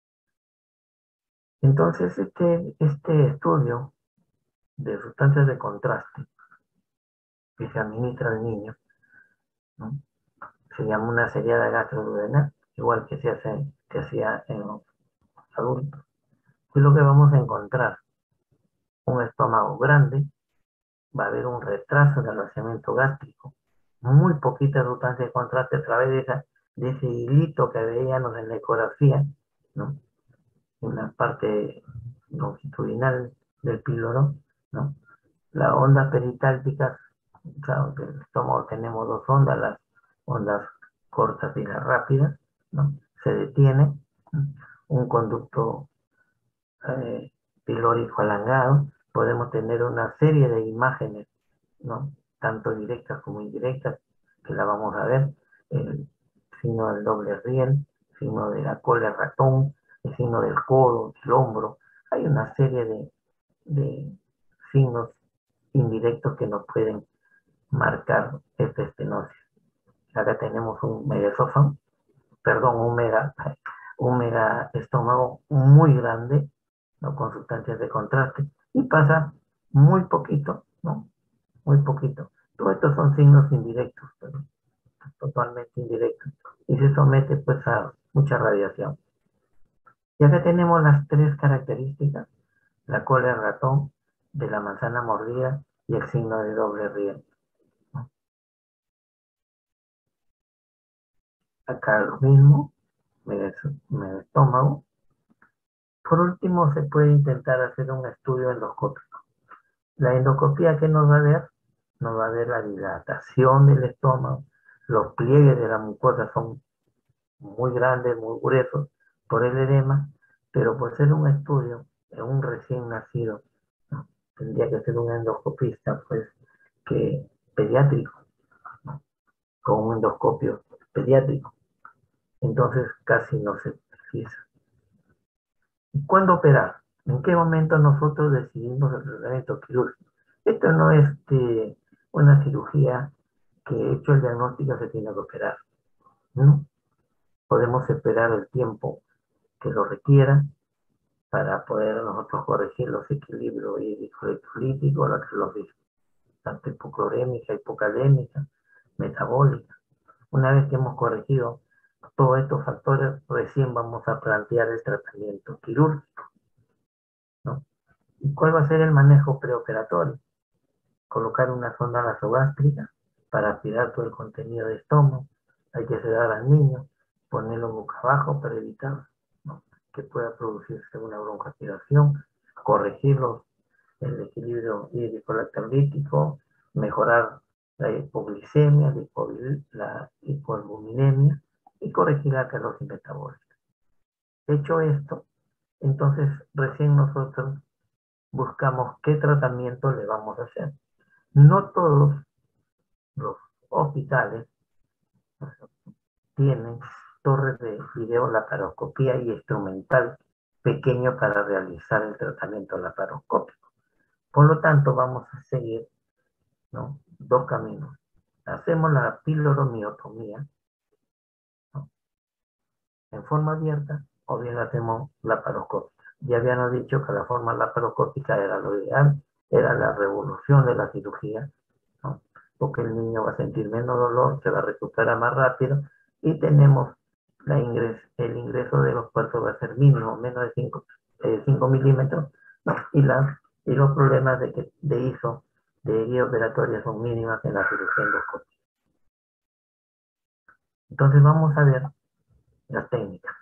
A: Entonces, este estudio de sustancias de contraste que se administra al niño, ¿no? Se llama una seriada gastroduodenal, igual que se hacía en los adultos. ¿Qué es lo que vamos a encontrar? Un estómago grande, va a haber un retraso en el vaciamiento gástrico, muy poquita sustancia de contraste a través de ese hilito que veíamos en la ecografía, ¿no? En la parte longitudinal del píloro, ¿no? Las ondas peristálticas, claro, que en el estómago tenemos dos ondas, las ondas cortas y las rápidas, ¿no? Se detiene, ¿no? Un conducto pilórico alangado, podemos tener una serie de imágenes, ¿no? Tanto directas como indirectas, que la vamos a ver, el signo del doble riel, el signo de la cola de ratón, el signo del codo, el hombro. Hay una serie de signos indirectos que nos pueden marcar esta estenosis. Acá tenemos un megaesófago, perdón, un mega estómago muy grande, ¿no? Con sustancias de contraste, y pasa muy poquito, ¿no? Muy poquito. Todos estos son signos indirectos, pero totalmente indirectos, y se somete pues a mucha radiación. Y acá tenemos las tres características: la cola de ratón, de la manzana mordida y el signo de doble riel. Acá lo mismo, medio estómago. Por último, se puede intentar hacer un estudio endoscópico. La endoscopía, ¿qué nos va a ver? Nos va a ver la dilatación del estómago, los pliegues de la mucosa son muy grandes, muy gruesos por el edema, pero por ser un estudio de un recién nacido, ¿no? Tendría que ser un endoscopista, pues, que pediátrico, ¿no? Con un endoscopio pediátrico. Entonces casi no se precisa. ¿Y cuándo operar? ¿En qué momento nosotros decidimos el tratamiento quirúrgico? Esto no es una cirugía que hecho el diagnóstico se tiene que operar, ¿no? Podemos esperar el tiempo que lo requiera para poder nosotros corregir los equilibrios hídrico-electrolíticos, la acidosis, tanto hipoclorémica, hipocalémica, metabólica. Una vez que hemos corregido todos estos factores, recién vamos a plantear el tratamiento quirúrgico, ¿no? ¿Y cuál va a ser el manejo preoperatorio? Colocar una sonda nasogástrica para aspirar todo el contenido de estómago. Hay que sedar al niño, ponerlo boca abajo para evitar, ¿no?, que pueda producirse una broncoaspiración, corregir el equilibrio hídrico-lactalítico, mejorar la hipoglicemia, la hipoalbuminemia y corregir la calosis metabólica. Hecho esto, entonces recién nosotros buscamos qué tratamiento le vamos a hacer. No todos los hospitales tienen torres de videolaparoscopía y instrumental pequeño para realizar el tratamiento laparoscópico. Por lo tanto, vamos a seguir, ¿no?, dos caminos. Hacemos la piloromiotomía, ¿no?, en forma abierta, o bien hacemos laparoscópica. Ya habíamos dicho que la forma laparoscópica era lo ideal, era la revolución de la cirugía, ¿no?, porque el niño va a sentir menos dolor, se va a recuperar más rápido y tenemos el ingreso de los puertos va a ser mínimo, menos de 5 milímetros, ¿no?, y los problemas de ISO, de guía operatoria, son mínimas en la cirugía endoscópica. Entonces vamos a ver las técnicas.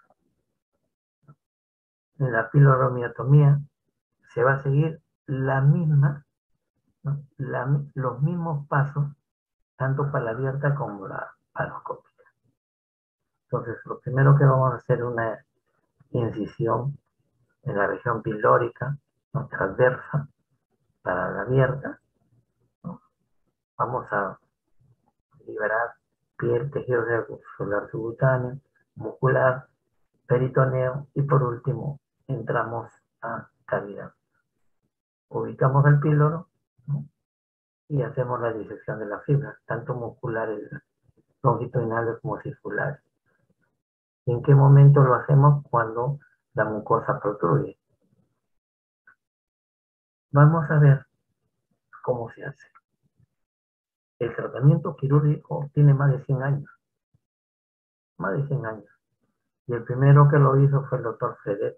A: En la piloromiotomía se va a seguir la misma, ¿no?, los mismos pasos, tanto para la abierta como la paroscópica. Entonces, lo primero que vamos a hacer es una incisión en la región pilórica, ¿no?, transversa, para la abierta, ¿no? Vamos a liberar piel, tejido celular subcutáneo, muscular, peritoneo y por último entramos a cavidad. Ubicamos el píloro, ¿no?, y hacemos la disección de las fibras, tanto musculares, longitudinales como circulares. ¿En qué momento lo hacemos? Cuando la mucosa protruye. Vamos a ver cómo se hace. El tratamiento quirúrgico tiene más de 100 años. Más de 100 años. Y el primero que lo hizo fue el doctor Fredet.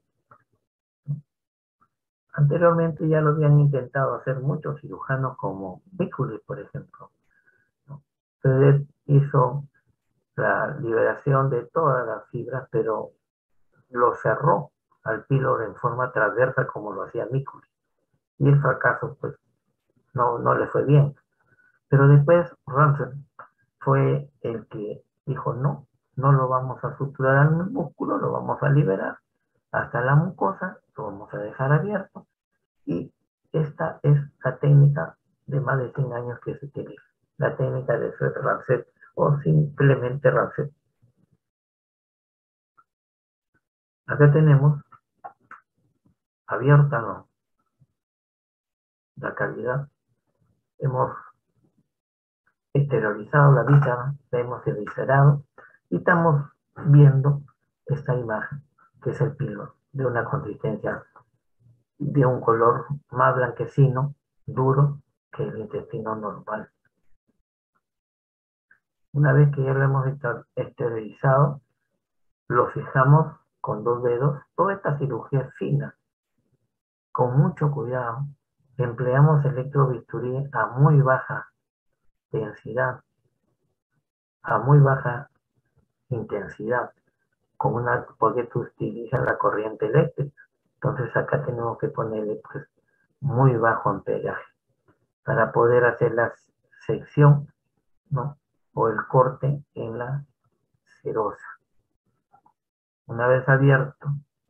A: Anteriormente ya lo habían intentado hacer muchos cirujanos como Mikuli, por ejemplo, ¿no? Fredet hizo la liberación de todas las fibras, pero lo cerró al píloro en forma transversa como lo hacía Mikuli. Y el fracaso, pues, no le fue bien. Pero después Ramsay fue el que dijo, no lo vamos a suturar al músculo, lo vamos a liberar hasta la mucosa, lo vamos a dejar abierto. Y esta es la técnica de más de 100 años que se utiliza, la técnica de Ramsay o simplemente Ramsay. Acá tenemos abierta, ¿no?, la cavidad. Hemos exteriorizado la víscera, la hemos eviscerado y estamos viendo esta imagen, que es el píloro, de una consistencia, de un color más blanquecino, duro, que el intestino normal. Una vez que ya lo hemos exteriorizado, lo fijamos con 2 dedos. Toda esta cirugía es fina, con mucho cuidado. Empleamos electrobisturí a muy baja densidad, a muy baja intensidad, porque tú utilizas la corriente eléctrica. Entonces acá tenemos que ponerle, pues, muy bajo amperaje para poder hacer la sección, ¿no?, o el corte en la serosa. Una vez abierto,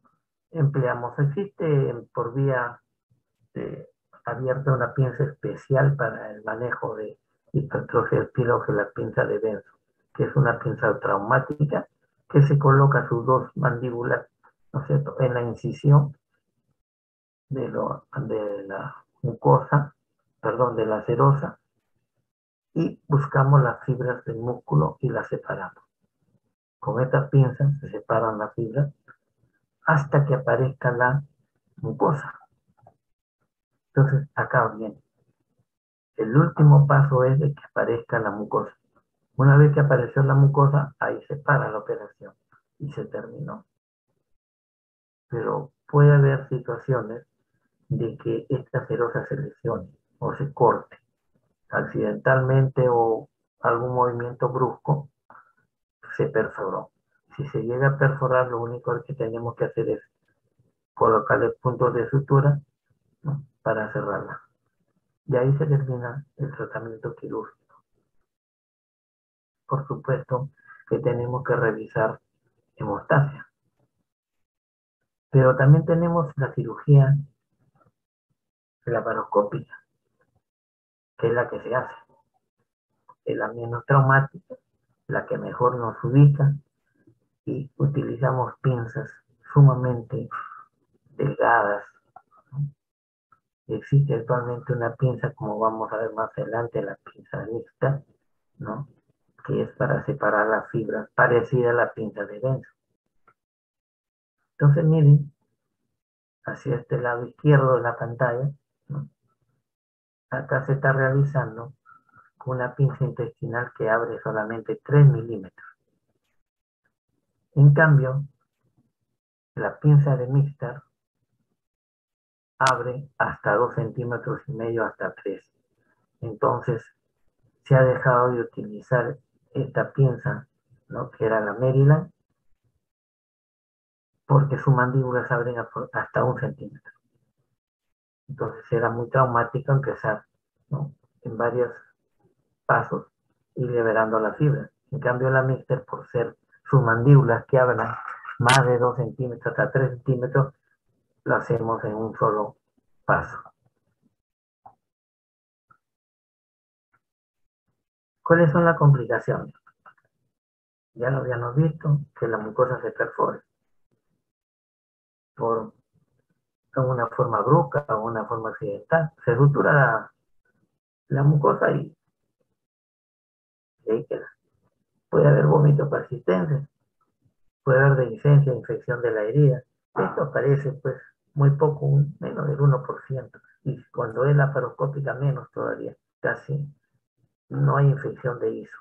A: existe por vía abierta una pinza especial para el manejo de hipertrofia del píloro, que es la pinza de Benson, que es una pinza traumática que se coloca sus 2 mandíbulas, ¿no es cierto?, en la incisión de la mucosa, perdón, de la serosa, y buscamos las fibras del músculo y las separamos. Con estas pinzas se separan las fibras hasta que aparezca la mucosa. Entonces, acá viene. El último paso es de que aparezca la mucosa. Una vez que apareció la mucosa, ahí se para la operación y se terminó. Pero puede haber situaciones de que esta serosa se lesione o se corte accidentalmente o algún movimiento brusco, se perforó. Si se llega a perforar, lo único que tenemos que hacer es colocarle puntos de sutura, ¿no?, para cerrarla. Y ahí se termina el tratamiento quirúrgico. Por supuesto que tenemos que revisar hemostasia. Pero también tenemos la cirugía laparoscópica, que es la que se hace. Es la menos traumática, la que mejor nos ubica, y utilizamos pinzas sumamente delgadas, ¿no? Existe actualmente una pinza, como vamos a ver más adelante, la pinza mixta, ¿no? Que es para separar las fibras, parecida a la pinza de Benzo. Entonces miren, hacia este lado izquierdo de la pantalla, ¿no? Acá se está realizando con una pinza intestinal que abre solamente 3 milímetros. En cambio, la pinza de Mixter abre hasta 2 centímetros y medio, hasta 3. Entonces, se ha dejado de utilizar esta pinza, ¿no? Que era la Maryland, porque sus mandíbulas abren hasta 1 centímetro. Entonces era muy traumático empezar, ¿no? En varios pasos y liberando la fibra. En cambio, la Mixter, por ser sus mandíbulas que abren más de 2 centímetros hasta 3 centímetros, lo hacemos en un solo paso. ¿Cuáles son las complicaciones? Ya lo habíamos visto, que la mucosa se perfore por una forma brusca o una forma accidental. Se sutura la mucosa y ahí queda. Puede haber vómito persistente, puede haber dehiscencia, infección de la herida. Esto aparece pues muy poco, menos del 1%. Y cuando es laparoscópica, menos todavía. Casi no hay infección de ISO.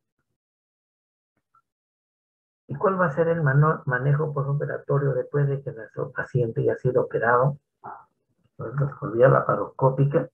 A: ¿Y cuál va a ser el manejo postoperatorio después de que nuestro paciente ya ha sido operado? Con vía laparoscópica,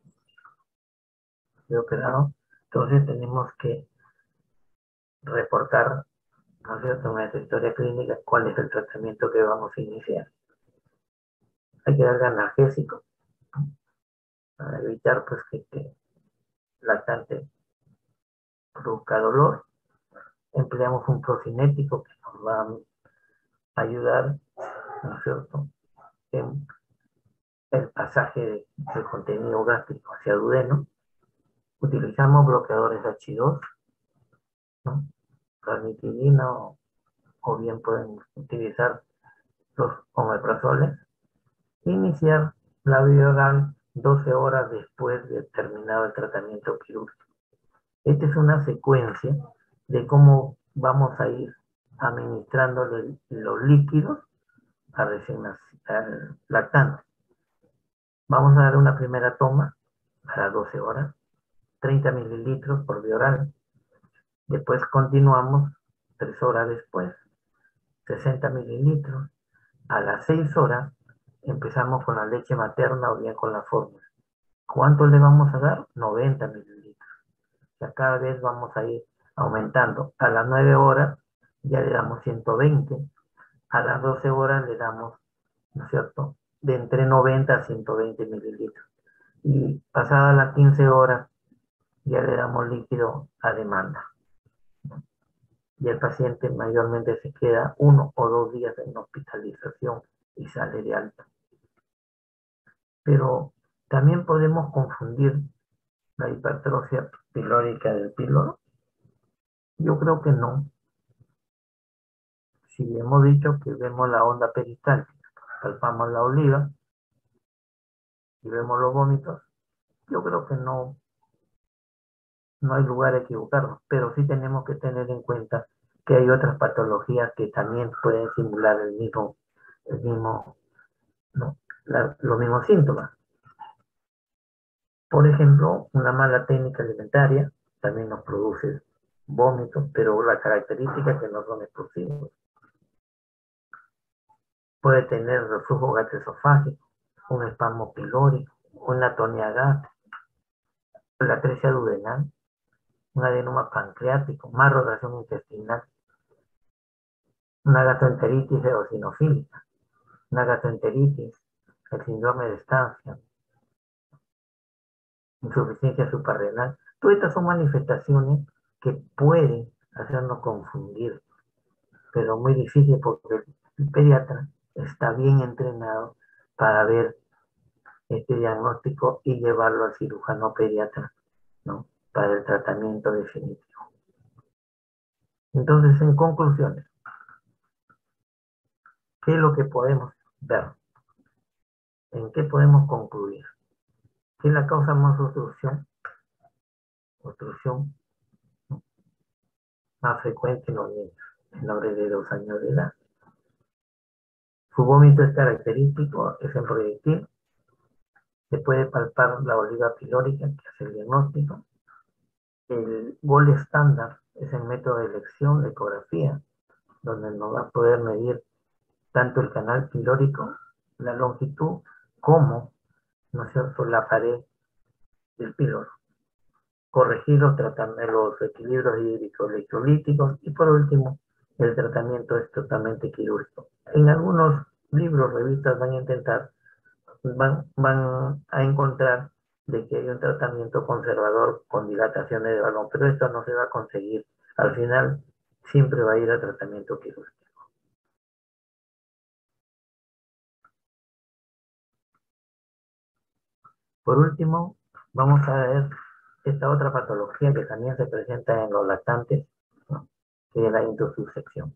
A: ha sido operado. Entonces tenemos que reportar, ¿no es cierto?, en nuestra historia clínica, cuál es el tratamiento que vamos a iniciar. Hay que dar analgésico para evitar pues que lactante produzca dolor. Empleamos un procinético que nos va a ayudar, ¿no es cierto?, en el pasaje del contenido gástrico hacia el duodeno. Utilizamos bloqueadores H2, ¿no? Ranitidina, o bien pueden utilizar los omeprazoles. Iniciar la vía oral 12 horas después de terminado el tratamiento quirúrgico. Esta es una secuencia de cómo vamos a ir administrándole los líquidos al lactante. Vamos a dar una primera toma para 12 horas, 30 mililitros por vía oral. Después continuamos 3 horas después, 60 mililitros. A las 6 horas empezamos con la leche materna o bien con la fórmula. ¿Cuánto le vamos a dar? 90 mililitros. O sea, cada vez vamos a ir aumentando. A las 9 horas ya le damos 120. A las 12 horas le damos, ¿no es cierto?, de entre 90 a 120 mililitros. Y pasadas las 15 horas ya le damos líquido a demanda. Y el paciente mayormente se queda 1 o 2 días en hospitalización y sale de alta. Pero también podemos confundir la hipertrofia pilórica del píloro. Yo creo que no. Si hemos dicho que vemos la onda peristáltica, palpamos la oliva y vemos los vómitos, yo creo que no hay lugar a equivocarnos, pero sí tenemos que tener en cuenta que hay otras patologías que también pueden simular ¿no?, los mismos síntomas. Por ejemplo, una mala técnica alimentaria también nos produce vómitos, pero la característica es que no son explosivos. Puede tener reflujo gastroesofágico, un espasmo pilórico, una atonía gástrica, la atresia duodenal, un adenoma pancreático, más rotación intestinal, una gastroenteritis eosinofílica, una gastroenteritis, el síndrome de estancia, insuficiencia suprarrenal. Todas estas son manifestaciones que pueden hacernos confundir, pero muy difícil porque el pediatra está bien entrenado para ver este diagnóstico y llevarlo al cirujano pediatra, ¿no? Para el tratamiento definitivo. Entonces, en conclusiones, ¿qué es lo que podemos ver? ¿En qué podemos concluir? ¿Qué es la causa más obstrucción? Obstrucción más frecuente en los niños menores de 2 años de edad. Su vómito es característico, es en proyectil. Se puede palpar la oliva pilórica, que hace el diagnóstico. El gold estándar es el método de elección, de ecografía, donde nos va a poder medir tanto el canal pilórico, la longitud, como, ¿no es cierto?, la pared del píloro. Corregir los equilibrios hídricos electrolíticos y por último, el tratamiento es totalmente quirúrgico. En algunos libros, revistas van a encontrar de que hay un tratamiento conservador con dilataciones de balón, pero esto no se va a conseguir. Al final, siempre va a ir a tratamiento quirúrgico. Por último, vamos a ver esta otra patología que también se presenta en los lactantes, ¿no?, que es la intussuscepción.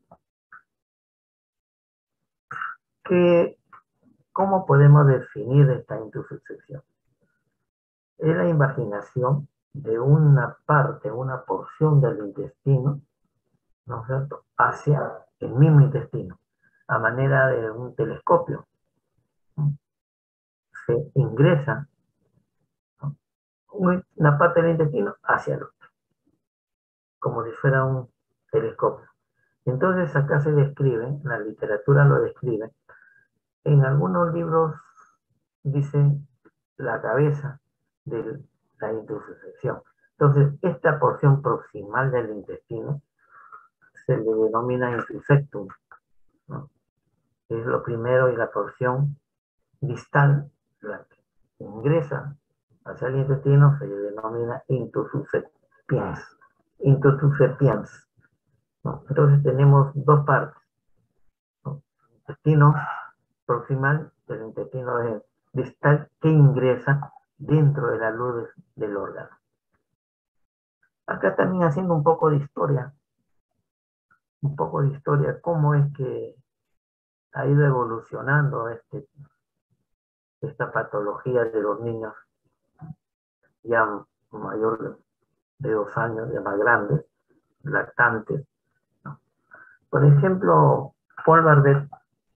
A: ¿Cómo podemos definir esta intussuscepción? Es la invaginación de una parte, una porción del intestino, ¿no es cierto?, hacia el mismo intestino, a manera de un telescopio, ¿no? Se ingresa, ¿no?, una parte del intestino hacia el otro, como si fuera un telescopio. Entonces acá se describe, la literatura lo describe, en algunos libros dicen la cabeza de la intussuscepción. Entonces, esta porción proximal del intestino se le denomina intusectum, ¿no? Es lo primero, y la porción distal, la que ingresa hacia el intestino, se le denomina intussuscepiens. Intussuscepiens, ¿no? Entonces tenemos dos partes, ¿no?, el intestino proximal del intestino distal que ingresa dentro de la luz del órgano. Acá también haciendo un poco de historia, cómo es que ha ido evolucionando esta patología de los niños ya mayor de 2 años, ya más grandes, lactantes, ¿no? Por ejemplo, Paul Barbet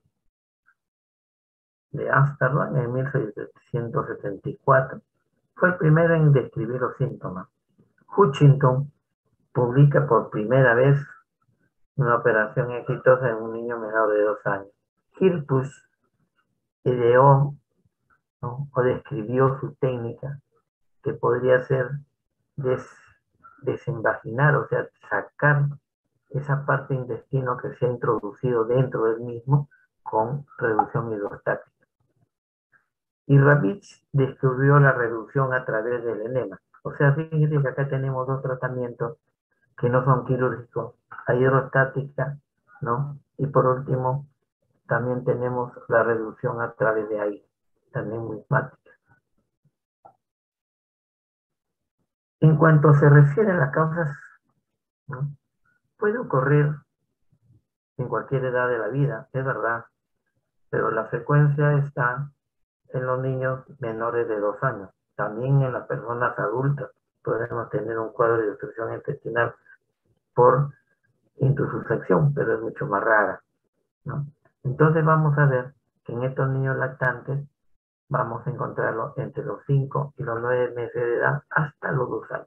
A: de Ámsterdam en 1774 fue el primero en describir los síntomas. Hutchinson publica por primera vez una operación exitosa en un niño menor de 2 años. Hilpus ideó, ¿no?, o describió su técnica, que podría ser desinvaginar, o sea, sacar esa parte del intestino que se ha introducido dentro del mismo con reducción hidrostática. Y Ravitch descubrió la reducción a través del enema. O sea, fíjense que acá tenemos dos tratamientos que no son quirúrgicos, la hidrostática, ¿no? Y por último, también tenemos la reducción a través de aire, también mismática. En cuanto se refiere a las causas, ¿no?, puede ocurrir en cualquier edad de la vida, es verdad, pero la frecuencia está en los niños menores de 2 años. También en las personas adultas podemos tener un cuadro de obstrucción intestinal por intussuscepción, pero es mucho más rara, ¿no? Entonces vamos a ver que en estos niños lactantes vamos a encontrarlo entre los 5 y los 9 meses de edad hasta los 2 años.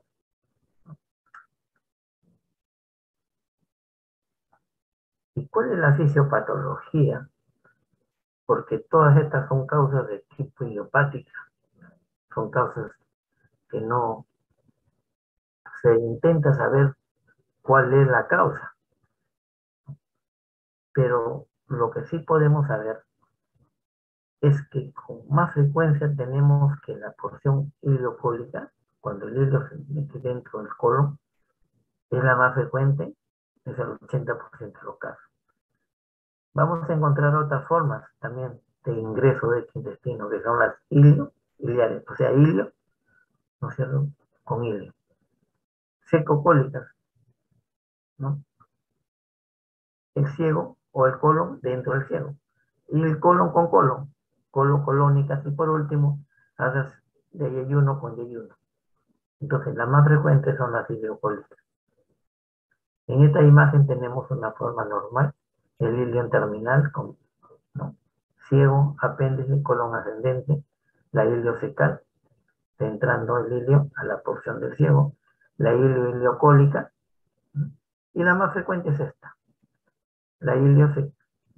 A: ¿Y cuál es la fisiopatología? Porque todas estas son causas de tipo idiopática, son causas que no se intenta saber cuál es la causa, pero lo que sí podemos saber es que con más frecuencia tenemos que la porción hidrocólica, cuando el hilo se mete dentro del colon, es la más frecuente, es el 80% de los casos. Vamos a encontrar otras formas también de ingreso de este intestino, que son las iliares, o sea, hilio, ¿no es cierto?, con hilio. Secocólicas, ¿no? El ciego o el colon dentro del ciego. Y el colon con colon, colónicas, y por último, haces de yeyuno con yeyuno. Entonces, las más frecuentes son las ileocólicas. En esta imagen tenemos una forma normal, el ilion terminal, con, ¿no?, ciego, apéndice, colon ascendente, la iliocecal, centrando el ilio a la porción del ciego, la iliocólica, ¿no?, y la más frecuente es esta, la iliocecal,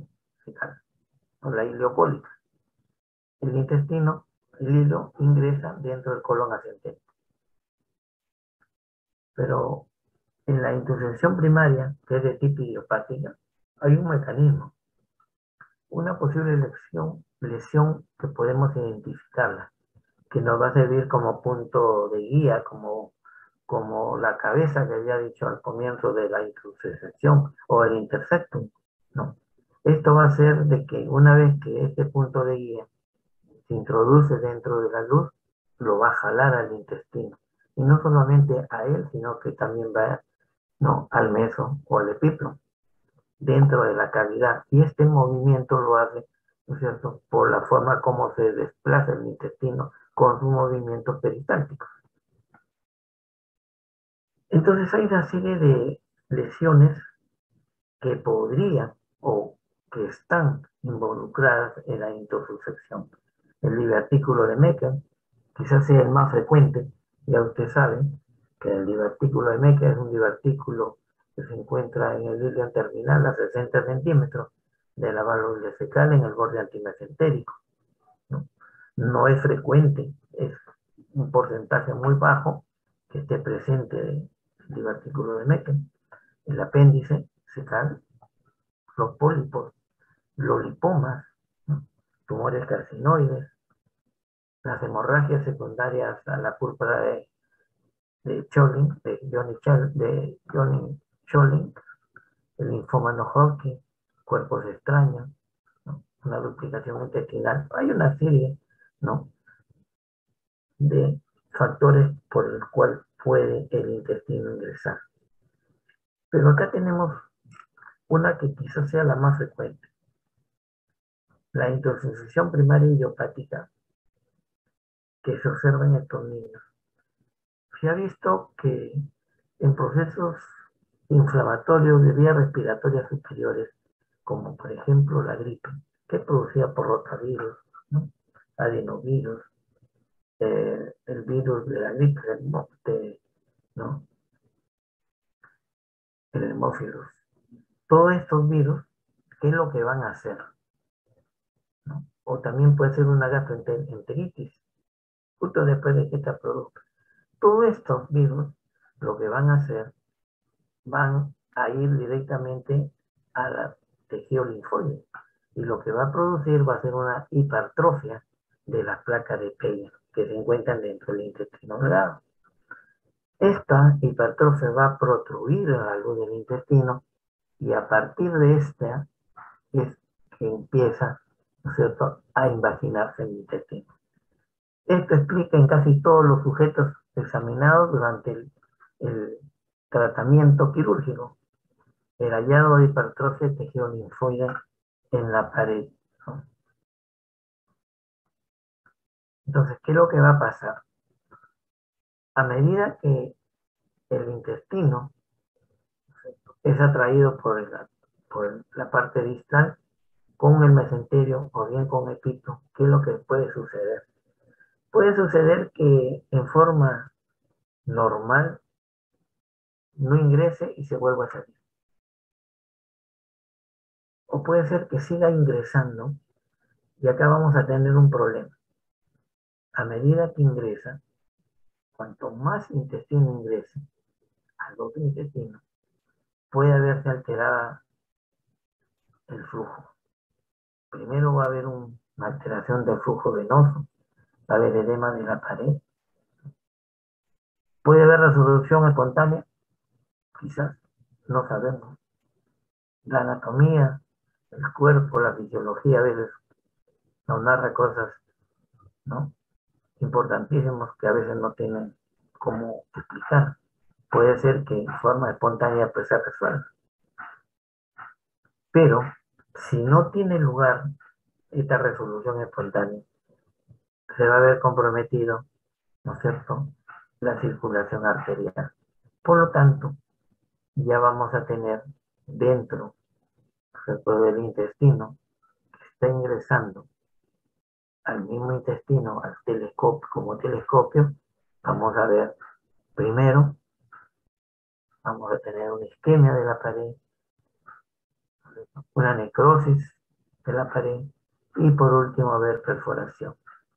A: o la iliocólica. El intestino, el hilo, ingresa dentro del colon ascendente. Pero en la intuición primaria, que es de tipo idiopática, hay un mecanismo, una posible lesión que podemos identificarla, que nos va a servir como punto de guía, como la cabeza que había dicho al comienzo de la intersección o el intersectum, ¿no? Esto va a ser de que una vez que este punto de guía se introduce dentro de la luz, lo va a jalar al intestino. Y no solamente a él, sino que también va, ¿no?, al meso o al epiplo, dentro de la cavidad. Y este movimiento lo hace, ¿no es cierto?, por la forma como se desplaza el intestino con sus movimientos peristálticos. Entonces hay una serie de lesiones que podrían o que están involucradas en la intussuscepción. El divertículo de Meckel, quizás sea el más frecuente, ya ustedes saben que el divertículo de Meckel es un divertículo que se encuentra en el ilion terminal a 60 centímetros de la válvula fecal en el borde antimesentérico, ¿no? No es frecuente, es un porcentaje muy bajo que esté presente el divertículo de Meckel. El apéndice fecal, los pólipos, los lipomas, ¿no?, tumores carcinoides, las hemorragias secundarias a la púrpura de Scholling, de Johnny Scholling, el linfoma no Hodgkin, cuerpos extraños, ¿no?, una duplicación intestinal. Hay una serie, ¿no?, de factores por el cual puede el intestino ingresar. Pero acá tenemos una que quizás sea la más frecuente, la intoxicación primaria idiopática que se observa en estos niños. Se ha visto que en procesos inflamatorios de vías respiratorias superiores, como por ejemplo la gripe, que es producida por rotavirus, ¿no?, adenovirus, el virus de la gripe, ¿no?, el hemófilos. Todos estos virus, ¿qué es lo que van a hacer?, ¿no? O también puede ser una gastroenteritis, justo después de que esta produzca. Todos estos virus, lo que van a hacer, van a ir directamente a la tejido linfóide. Y lo que va a producir va a ser una hipertrofia de las placas de Peyer que se encuentran dentro del intestino delgado. Esta hipertrofia va a protruir la luz del intestino y a partir de esta es que empieza, ¿no es cierto?, a invaginarse el intestino. Esto explica en casi todos los sujetos examinados durante el tratamiento quirúrgico el hallazgo de hipertrofia de tejido linfoide en la pared, ¿no? Entonces, ¿qué es lo que va a pasar? A medida que el intestino es atraído por la parte distal con el mesenterio o bien con el pito, ¿qué es lo que puede suceder? Puede suceder que en forma normal no ingrese y se vuelva a salir. O puede ser que siga ingresando y acá vamos a tener un problema. A medida que ingresa, cuanto más intestino ingrese al otro intestino, puede verse alterada el flujo. Primero va a haber un alteración del flujo venoso, va a haber edema de la pared. ¿Puede haber resolución espontánea? Quizás, no sabemos. La anatomía, el cuerpo, la fisiología a veces nos narra cosas, ¿no?, importantísimas que a veces no tienen cómo explicar. Puede ser que en forma espontánea pues se resuelva. Pero si no tiene lugar esta resolución espontánea, se va a ver comprometido, ¿no es cierto?, la circulación arterial. Por lo tanto, ya vamos a tener dentro, ¿cierto?, del intestino, que está ingresando al mismo intestino, al telescopio, como telescopio, vamos a ver, primero, vamos a tener una isquemia de la pared, una necrosis de la pared, y por último, a ver perforación,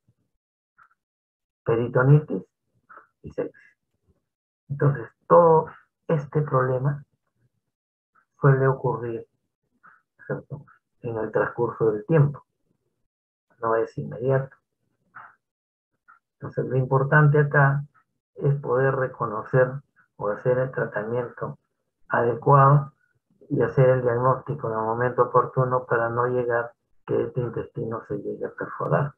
A: peritonitis y sepsis. Entonces, todo este problema suele ocurrir, ¿cierto?, en el transcurso del tiempo, no es inmediato. Entonces, lo importante acá es poder reconocer o hacer el tratamiento adecuado y hacer el diagnóstico en el momento oportuno para no llegar que este intestino se llegue a perforar.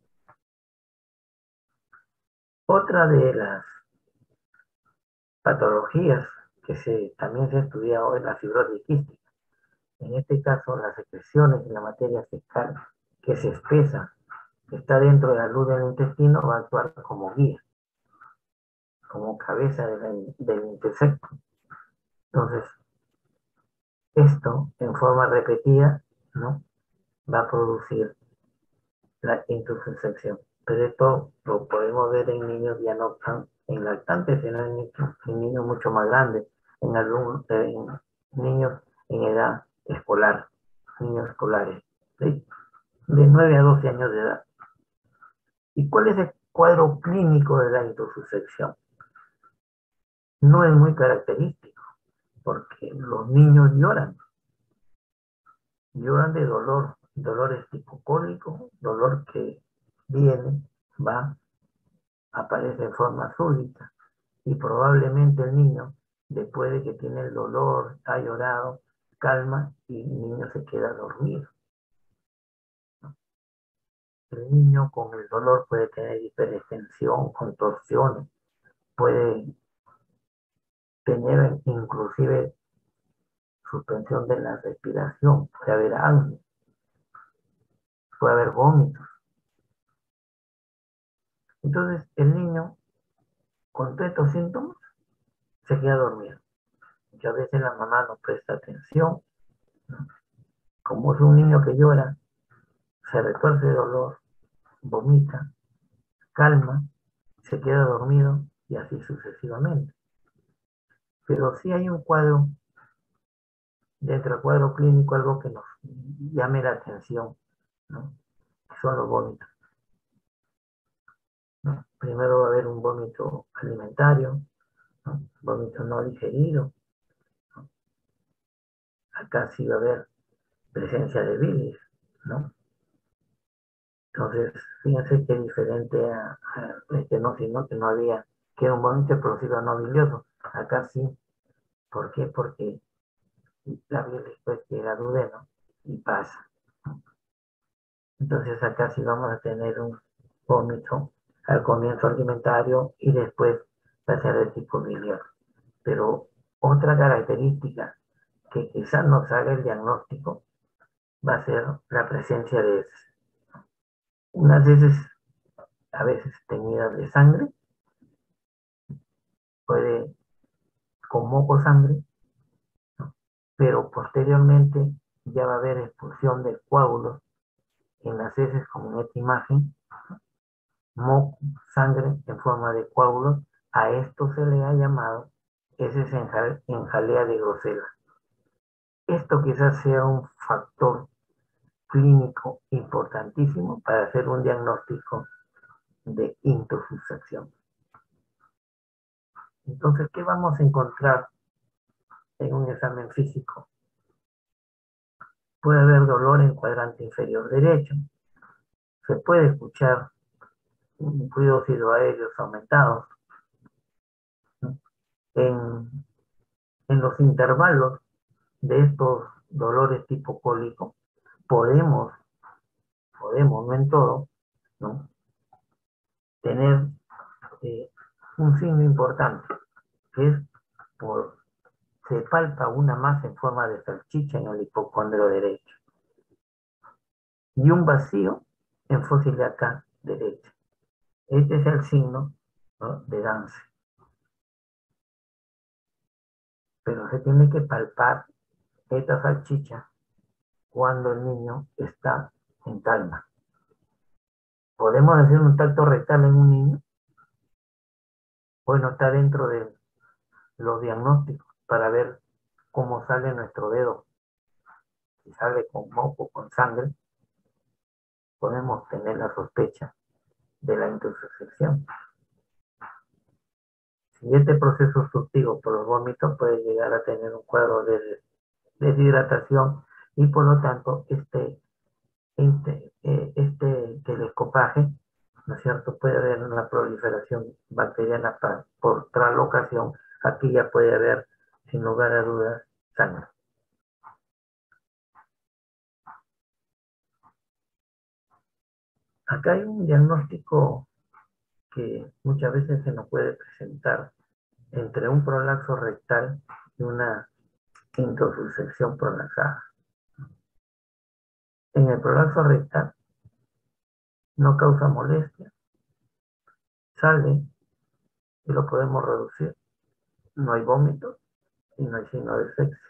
A: Otra de las patologías que también se ha estudiado es la fibrosis quística. En este caso, las secreciones de la materia fecal que se espesa, que está dentro de la luz del intestino, va a actuar como guía, como cabeza del intersecto. Entonces, esto en forma repetida, ¿no?, va a producir la intussuscepción. Pero esto lo podemos ver en niños ya no tan en lactantes, sino en niños mucho más grandes, en niños en edad escolar, niños escolares, ¿sí?, de 9 a 12 años de edad. ¿Y cuál es el cuadro clínico de la intussuscepción? No es muy característico, porque los niños lloran de dolores tipo cólico, dolor que viene, va, aparece en forma súbita, y probablemente el niño, después de que tiene el dolor, ha llorado, calma y el niño se queda dormido. El niño con el dolor puede tener hiperextensión, contorsiones, puede tener inclusive suspensión de la respiración, puede haber angst, puede haber vómitos. Entonces el niño con todos estos síntomas se queda dormido. Muchas veces la mamá no presta atención, ¿no? Como es un niño que llora, se retuerce de dolor, vomita, calma, se queda dormido y así sucesivamente. Pero sí hay un cuadro, dentro del cuadro clínico, algo que nos llame la atención, ¿no?, que son los vómitos, ¿no? Primero va a haber un vómito alimentario, ¿no?, vómito no digerido, ¿no? Acá sí va a haber presencia de bilis, ¿no? Entonces, fíjense qué diferente sino que no había, que era un vómito explosivo no bilioso. Acá sí. ¿Por qué? Porque la bilis pues llega al duodeno y pasa. Entonces acá sí vamos a tener un vómito al comienzo alimentario y después va a ser de tipo bilioso. Pero otra característica que quizás nos haga el diagnóstico va a ser la presencia de heces. Unas heces a veces teñidas de sangre, puede con moco sangre, ¿no?, pero posteriormente ya va a haber expulsión de coágulos en las heces, como en esta imagen, moco, sangre en forma de coágulos. A esto se le ha llamado heces en jalea de Grosella. Esto quizás sea un factor clínico importantísimo para hacer un diagnóstico de intussuscepción. Entonces, ¿qué vamos a encontrar en un examen físico? Puede haber dolor en cuadrante inferior derecho, se puede escuchar ruidos hidroaéreos aumentados, ¿no? En los intervalos de estos dolores tipo cólico, podemos, no en todo, ¿no?, tener un signo importante, que es se palpa una masa en forma de salchicha en el hipocondrio derecho y un vacío en fósil de acá derecho. Este es el signo, ¿no?, de Dance. Pero se tiene que palpar esta salchicha cuando el niño está en calma. ¿Podemos hacer un tacto rectal en un niño? Bueno, está dentro de los diagnósticos para ver cómo sale nuestro dedo. Si sale con moco, con sangre, podemos tener la sospecha de la intussuscepción. Si este proceso surtido por los vómitos puede llegar a tener un cuadro de deshidratación y por lo tanto este telescopaje, ¿no es cierto?, puede haber una proliferación bacteriana por translocación. Aquí ya puede haber, sin lugar a dudas, sangre. Acá hay un diagnóstico que muchas veces se nos puede presentar entre un prolapso rectal y una intussuscepción prolapsada. En el prolapso rectal no causa molestia, sale y lo podemos reducir. No hay vómitos y no hay signo de sexo.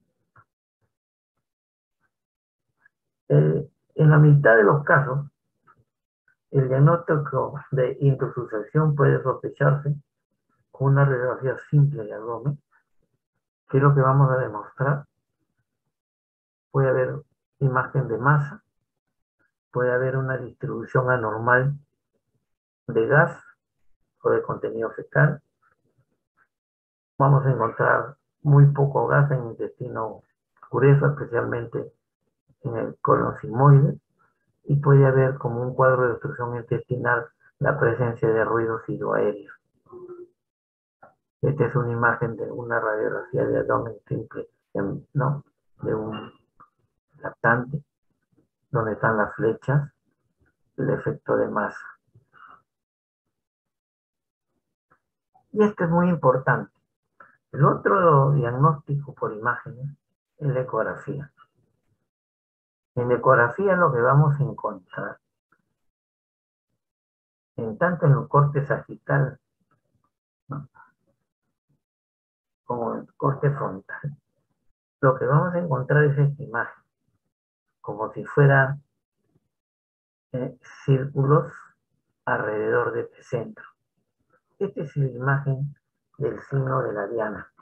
A: En la mitad de los casos, el diagnóstico de intussuscepción puede sospecharse con una radiografía simple de abdomen, que es lo que vamos a demostrar. Puede haber imagen de masa, puede haber una distribución anormal de gas o de contenido fecal. Vamos a encontrar muy poco gas en el intestino grueso, especialmente en el colon sigmoide, y puede haber como un cuadro de obstrucción intestinal la presencia de ruidos hidroaéreos. Esta es una imagen de una radiografía de abdomen simple, ¿no?, de un lactante, donde están las flechas, el efecto de masa. Y esto es muy importante. El otro diagnóstico por imágenes es la ecografía. En la ecografía lo que vamos a encontrar, en tanto en el corte sagital, ¿no?, como en el corte frontal, lo que vamos a encontrar es esta imagen, como si fuera círculos alrededor de este centro. Esta es la imagen del signo de la diana.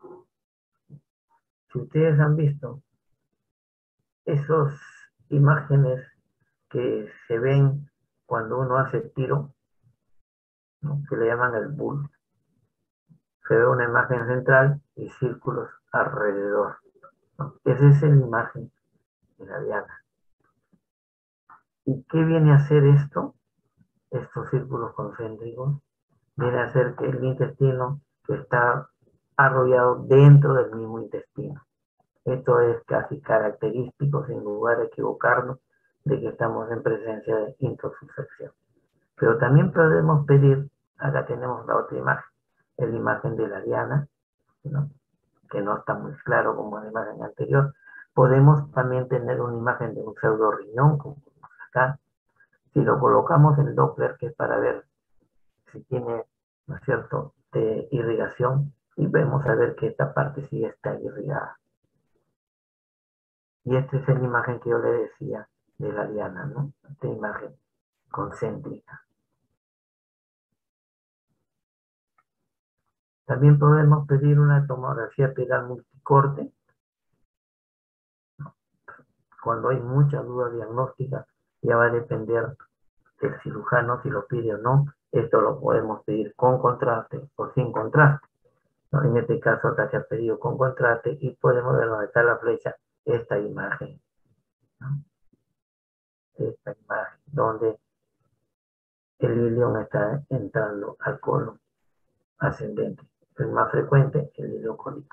A: Si ustedes han visto esas imágenes que se ven cuando uno hace tiro, ¿no?, que le llaman el bull, se ve una imagen central y círculos alrededor, ¿no? Esa es la imagen de la diana. ¿Y qué viene a hacer esto? Estos círculos concéntricos viene a ser que el intestino que está arrollado dentro del mismo intestino. Esto es casi característico, sin lugar a equivocarnos, de que estamos en presencia de intussuscepción. Pero también podemos pedir, acá tenemos la otra imagen, es la imagen de la diana, ¿no?, que no está muy claro como en la imagen anterior. Podemos también tener una imagen de un pseudorriñón, como acá. Si lo colocamos en Doppler, que es para ver si tiene, ¿no es cierto?, de irrigación, y vemos a ver que esta parte sí está irrigada. Y esta es la imagen que yo le decía de la diana, ¿no?, esta imagen concéntrica. También podemos pedir una tomografía pedal multicorte, ¿no?, cuando hay mucha duda diagnóstica. Ya va a depender del cirujano si lo pide o no. Esto lo podemos pedir con contraste o sin contraste, ¿no? En este caso acá se ha pedido con contraste y podemos ver donde está la flecha, esta imagen, ¿no?, esta imagen. donde el ilion está entrando al colon ascendente. El más frecuente, el ilion cólico.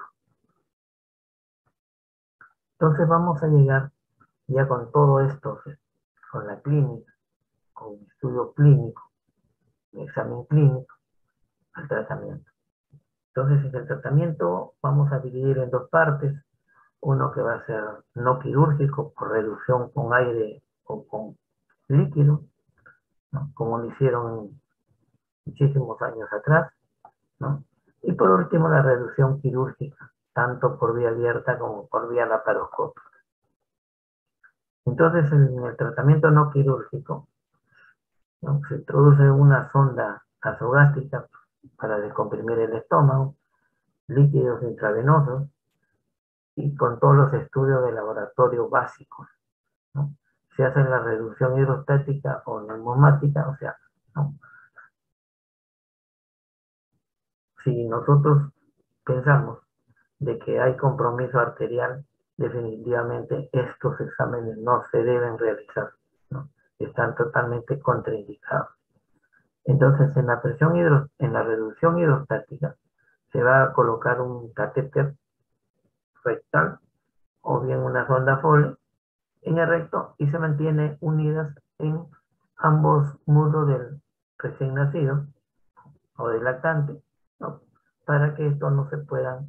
A: Entonces vamos a llegar ya con todo esto, con la clínica, con el estudio clínico, el examen clínico, al tratamiento. Entonces, en el tratamiento vamos a dividir en dos partes. Uno que va a ser no quirúrgico por reducción con aire o con líquido, ¿no? Como lo hicieron muchísimos años atrás, ¿no? Y por último, la reducción quirúrgica, tanto por vía abierta como por vía laparoscópica. Entonces, en el tratamiento no quirúrgico, ¿no? Se introduce una sonda nasogástrica para descomprimir el estómago, líquidos intravenosos y con todos los estudios de laboratorio básicos, ¿no? Se hace la reducción hidrostática o neumática, o sea, ¿no? Si nosotros pensamos de que hay compromiso arterial, definitivamente estos exámenes no se deben realizar, ¿no? Están totalmente contraindicados. Entonces, en la reducción hidrostática, se va a colocar un catéter rectal o bien una sonda Foley en el recto y se mantiene unidas en ambos muslos del recién nacido o del lactante, ¿no? Para que estos no se puedan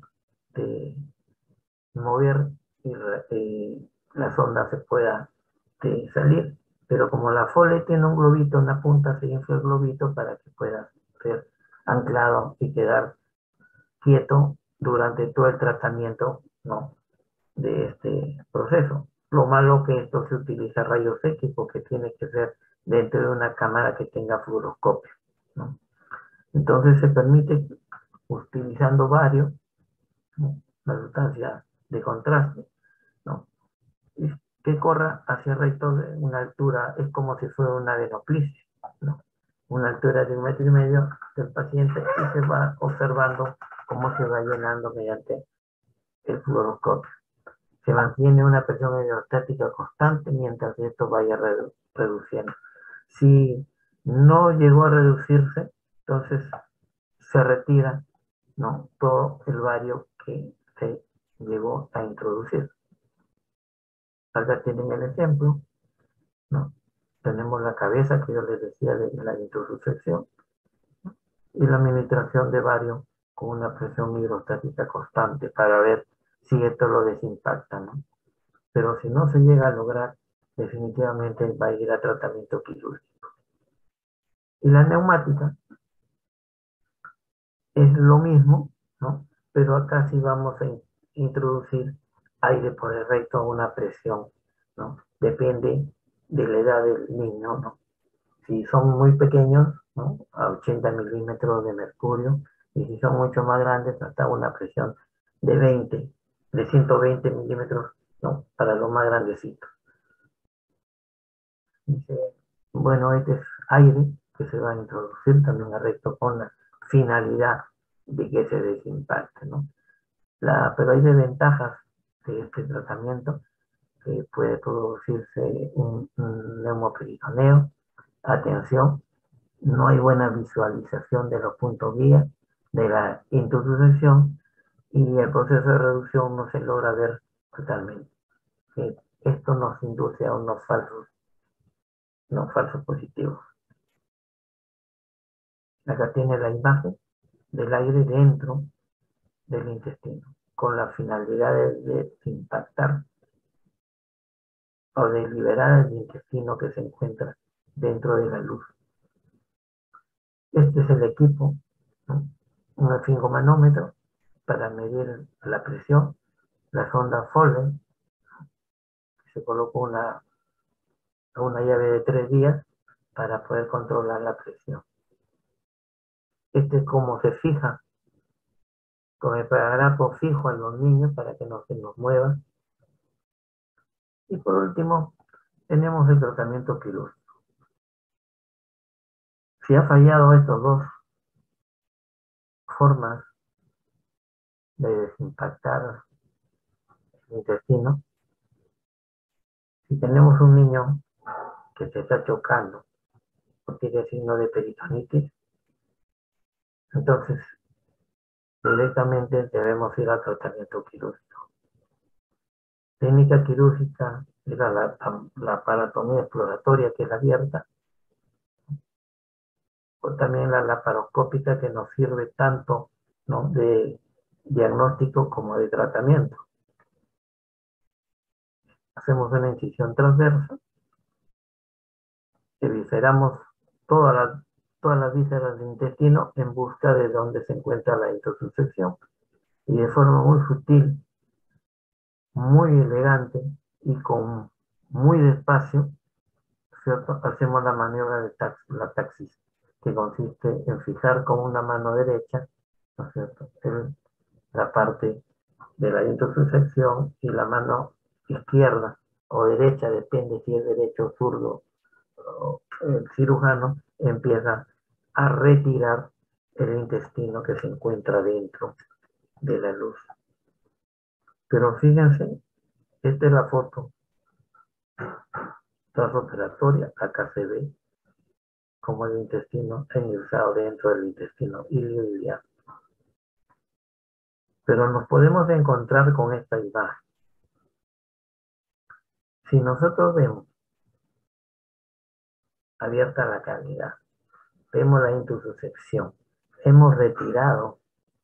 A: mover y la sonda se pueda salir. Pero como la Foley tiene un globito en la punta, se infla el globito para que pueda ser anclado y quedar quieto durante todo el tratamiento, ¿no? De este proceso. Lo malo que esto se utiliza rayos X porque tiene que ser dentro de una cámara que tenga fluoroscopio, ¿no? Entonces se permite utilizando varios, ¿no? La sustancia de contraste, ¿no? Y que corra hacia el recto de una altura, es como si fuera una adenoplisis, ¿no? Una altura de 1,5 metros del paciente y se va observando cómo se va llenando mediante el fluoroscopio. Se mantiene una presión hidrostática constante mientras esto vaya reduciendo. Si no llegó a reducirse, entonces se retira, ¿no? Todo el bario que se llegó a introducir. Acá tienen el ejemplo, ¿no? Tenemos la cabeza que yo les decía de la introducción y la administración de bario con una presión hidrostática constante para ver si esto lo desimpacta, ¿no? Pero si no se llega a lograr, definitivamente va a ir a tratamiento quirúrgico. Y la neumática es lo mismo, ¿no? Pero acá sí vamos a introducir aire por el recto a una presión, ¿no? Depende de la edad del niño, ¿no? Si son muy pequeños, ¿no? A 80 milímetros de mercurio, y si son mucho más grandes, hasta una presión de 120 milímetros, ¿no? Para los más grandecitos. Dice, bueno, este es aire que se va a introducir también a recto con la finalidad de que se desimpacte, ¿no? Pero hay desventajas de este tratamiento, que puede producirse un neumoperitoneo. Atención, no hay buena visualización de los puntos guía de la introducción y el proceso de reducción no se logra ver totalmente. Esto nos induce a unos falsos positivos. Acá tiene la imagen del aire dentro del intestino, con la finalidad de impactar o de liberar el intestino que se encuentra dentro de la luz. Este es el equipo, ¿no? Un esfingomanómetro para medir la presión, la sonda Foley, se colocó una llave de 3 días para poder controlar la presión. Este es como se fija con el paragrafo fijo a los niños para que no se nos mueva. Y por último, tenemos el tratamiento quirúrgico. Si ha fallado estas dos formas de desimpactar el intestino, si tenemos un niño que se está chocando o tiene signo de peritonitis, entonces directamente debemos ir al tratamiento quirúrgico. Técnica quirúrgica era la aparatomía exploratoria, que es abierta, o también la laparoscópica, que nos sirve tanto, ¿no?, de diagnóstico como de tratamiento. Hacemos una incisión transversa, evisceramos todas las vísceras del intestino en busca de donde se encuentra la intussuscepción, y de forma muy sutil, muy elegante y con muy despacio, ¿cierto?, hacemos la maniobra de la taxis, que consiste en fijar con una mano derecha, ¿no es cierto?, la parte de la intussuscepción, y la mano izquierda o derecha, depende si es derecho o zurdo, el cirujano empieza a retirar el intestino que se encuentra dentro de la luz. Pero fíjense, esta es la foto transoperatoria. Acá se ve como el intestino ha ingresado dentro del intestino ilioiliaco. Pero nos podemos encontrar con esta imagen. Si nosotros vemos abierta la cavidad, vemos la intussuscepción, hemos retirado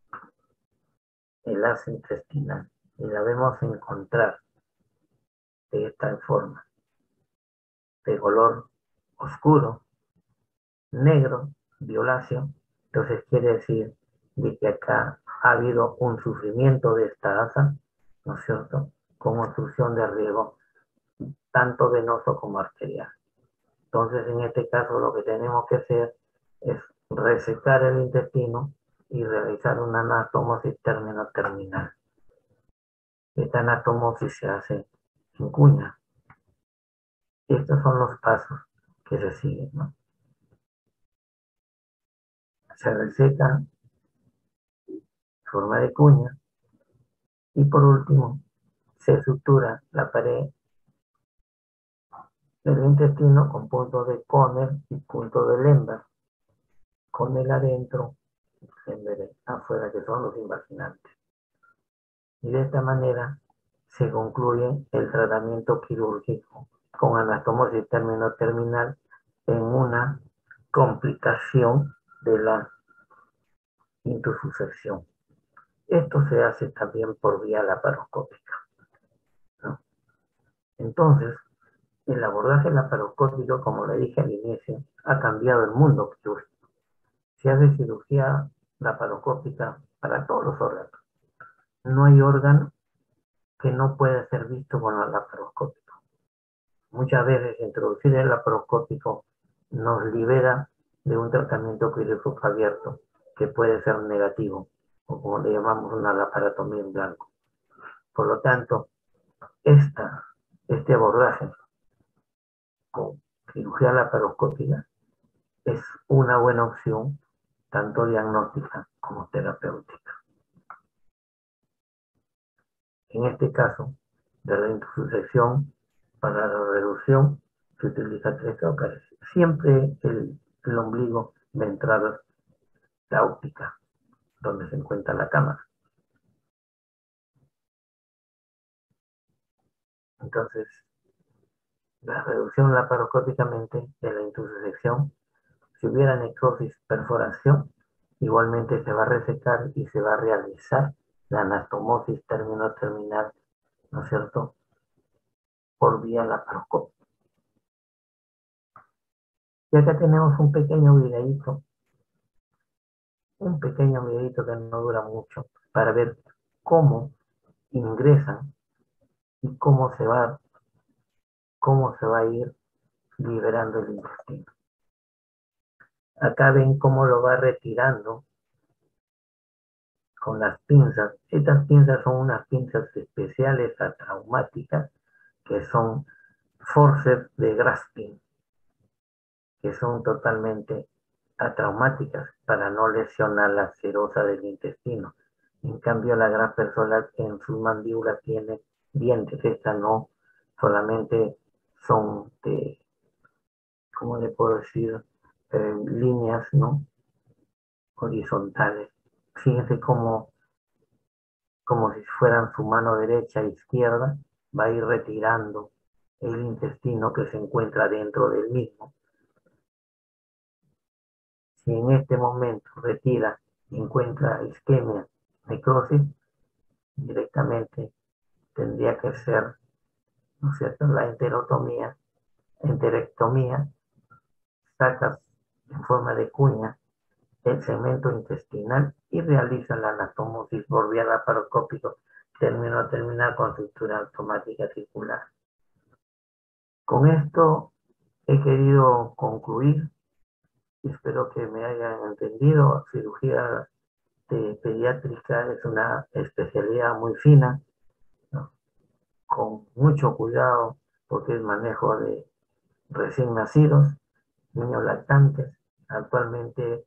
A: el asa intestinal y la vemos encontrar de esta forma, de color oscuro, negro, violáceo, entonces quiere decir de que acá ha habido un sufrimiento de esta asa, ¿no es cierto?, con obstrucción de riego, tanto venoso como arterial. Entonces, en este caso, lo que tenemos que hacer es resecar el intestino y realizar una anastomosis terminal. Esta anastomosis se hace en cuña. Estos son los pasos que se siguen, ¿no? Se reseca en forma de cuña y, por último, se sutura la pared del intestino con puntos de Conner y puntos de Lemberg. Conner adentro, Lemberg afuera, que son los invaginantes. Y de esta manera se concluye el tratamiento quirúrgico con anastomosis terminal en una complicación de la intussuscepción. Esto se hace también por vía laparoscópica, ¿no? Entonces, el abordaje laparoscópico, como le dije al inicio, ha cambiado el mundo quirúrgico. Se hace cirugía laparoscópica para todos los órganos. No hay órgano que no pueda ser visto con el laparoscópico. Muchas veces introducir el laparoscópico nos libera de un tratamiento quirúrgico abierto que puede ser negativo, o como le llamamos, una laparotomía en blanco. Por lo tanto, este abordaje con cirugía laparoscópica es una buena opción, tanto diagnóstica como terapéutica. En este caso, de la intussuscepción, para la reducción se utiliza 3 trocas. Siempre el ombligo ventral, la óptica, donde se encuentra la cámara. Entonces, la reducción laparoscópicamente de la intussuscepción, si hubiera necrosis, perforación, igualmente se va a resecar y se va a realizar la anastomosis terminal, ¿no es cierto?, por vía laparoscópica. Y acá tenemos un pequeño videíto que no dura mucho, para ver cómo ingresan y cómo se va a ir liberando el intestino. Acá ven cómo lo va retirando con las pinzas. Estas pinzas son unas pinzas especiales atraumáticas, que son forceps de grasping, que son totalmente atraumáticas para no lesionar la serosa del intestino. En cambio, la graspersola en sus mandíbulas tiene dientes. Estas no, solamente son de ¿cómo le puedo decir? Líneas, ¿no? Horizontales. Fíjense como si fueran su mano derecha e izquierda, va a ir retirando el intestino que se encuentra dentro del mismo. Si en este momento retira y encuentra isquemia, necrosis, directamente tendría que ser, ¿no es cierto?, la enterectomía, sacas en forma de cuña el segmento intestinal y realiza la anastomosis por vía laparoscópico, término a terminar con sutura automática circular. Con esto he querido concluir y espero que me hayan entendido. Cirugía pediátrica es una especialidad muy fina, ¿no? Con mucho cuidado porque es manejo de recién nacidos, niños lactantes. Actualmente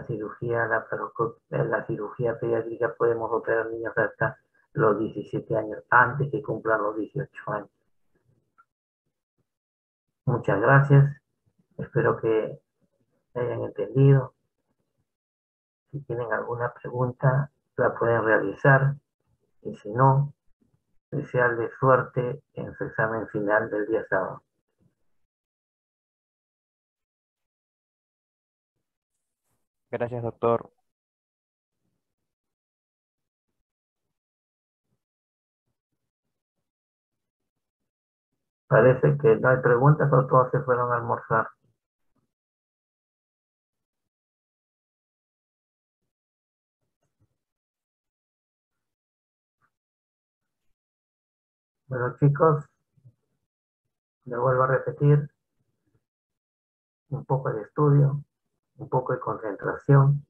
A: la cirugía pediátrica podemos operar niños hasta los 17 años, antes que cumplan los 18 años. Muchas gracias, espero que me hayan entendido. Si tienen alguna pregunta, la pueden realizar y si no, desearles suerte en su examen final del día sábado.
B: Gracias, doctor.
A: Parece que no hay preguntas o todos se fueron a almorzar. Bueno, chicos, me vuelvo a repetir, un poco de estudio, un poco de concentración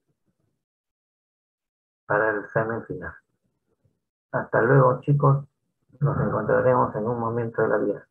A: para el examen final. Hasta luego, chicos. Nos encontraremos en un momento de la vida.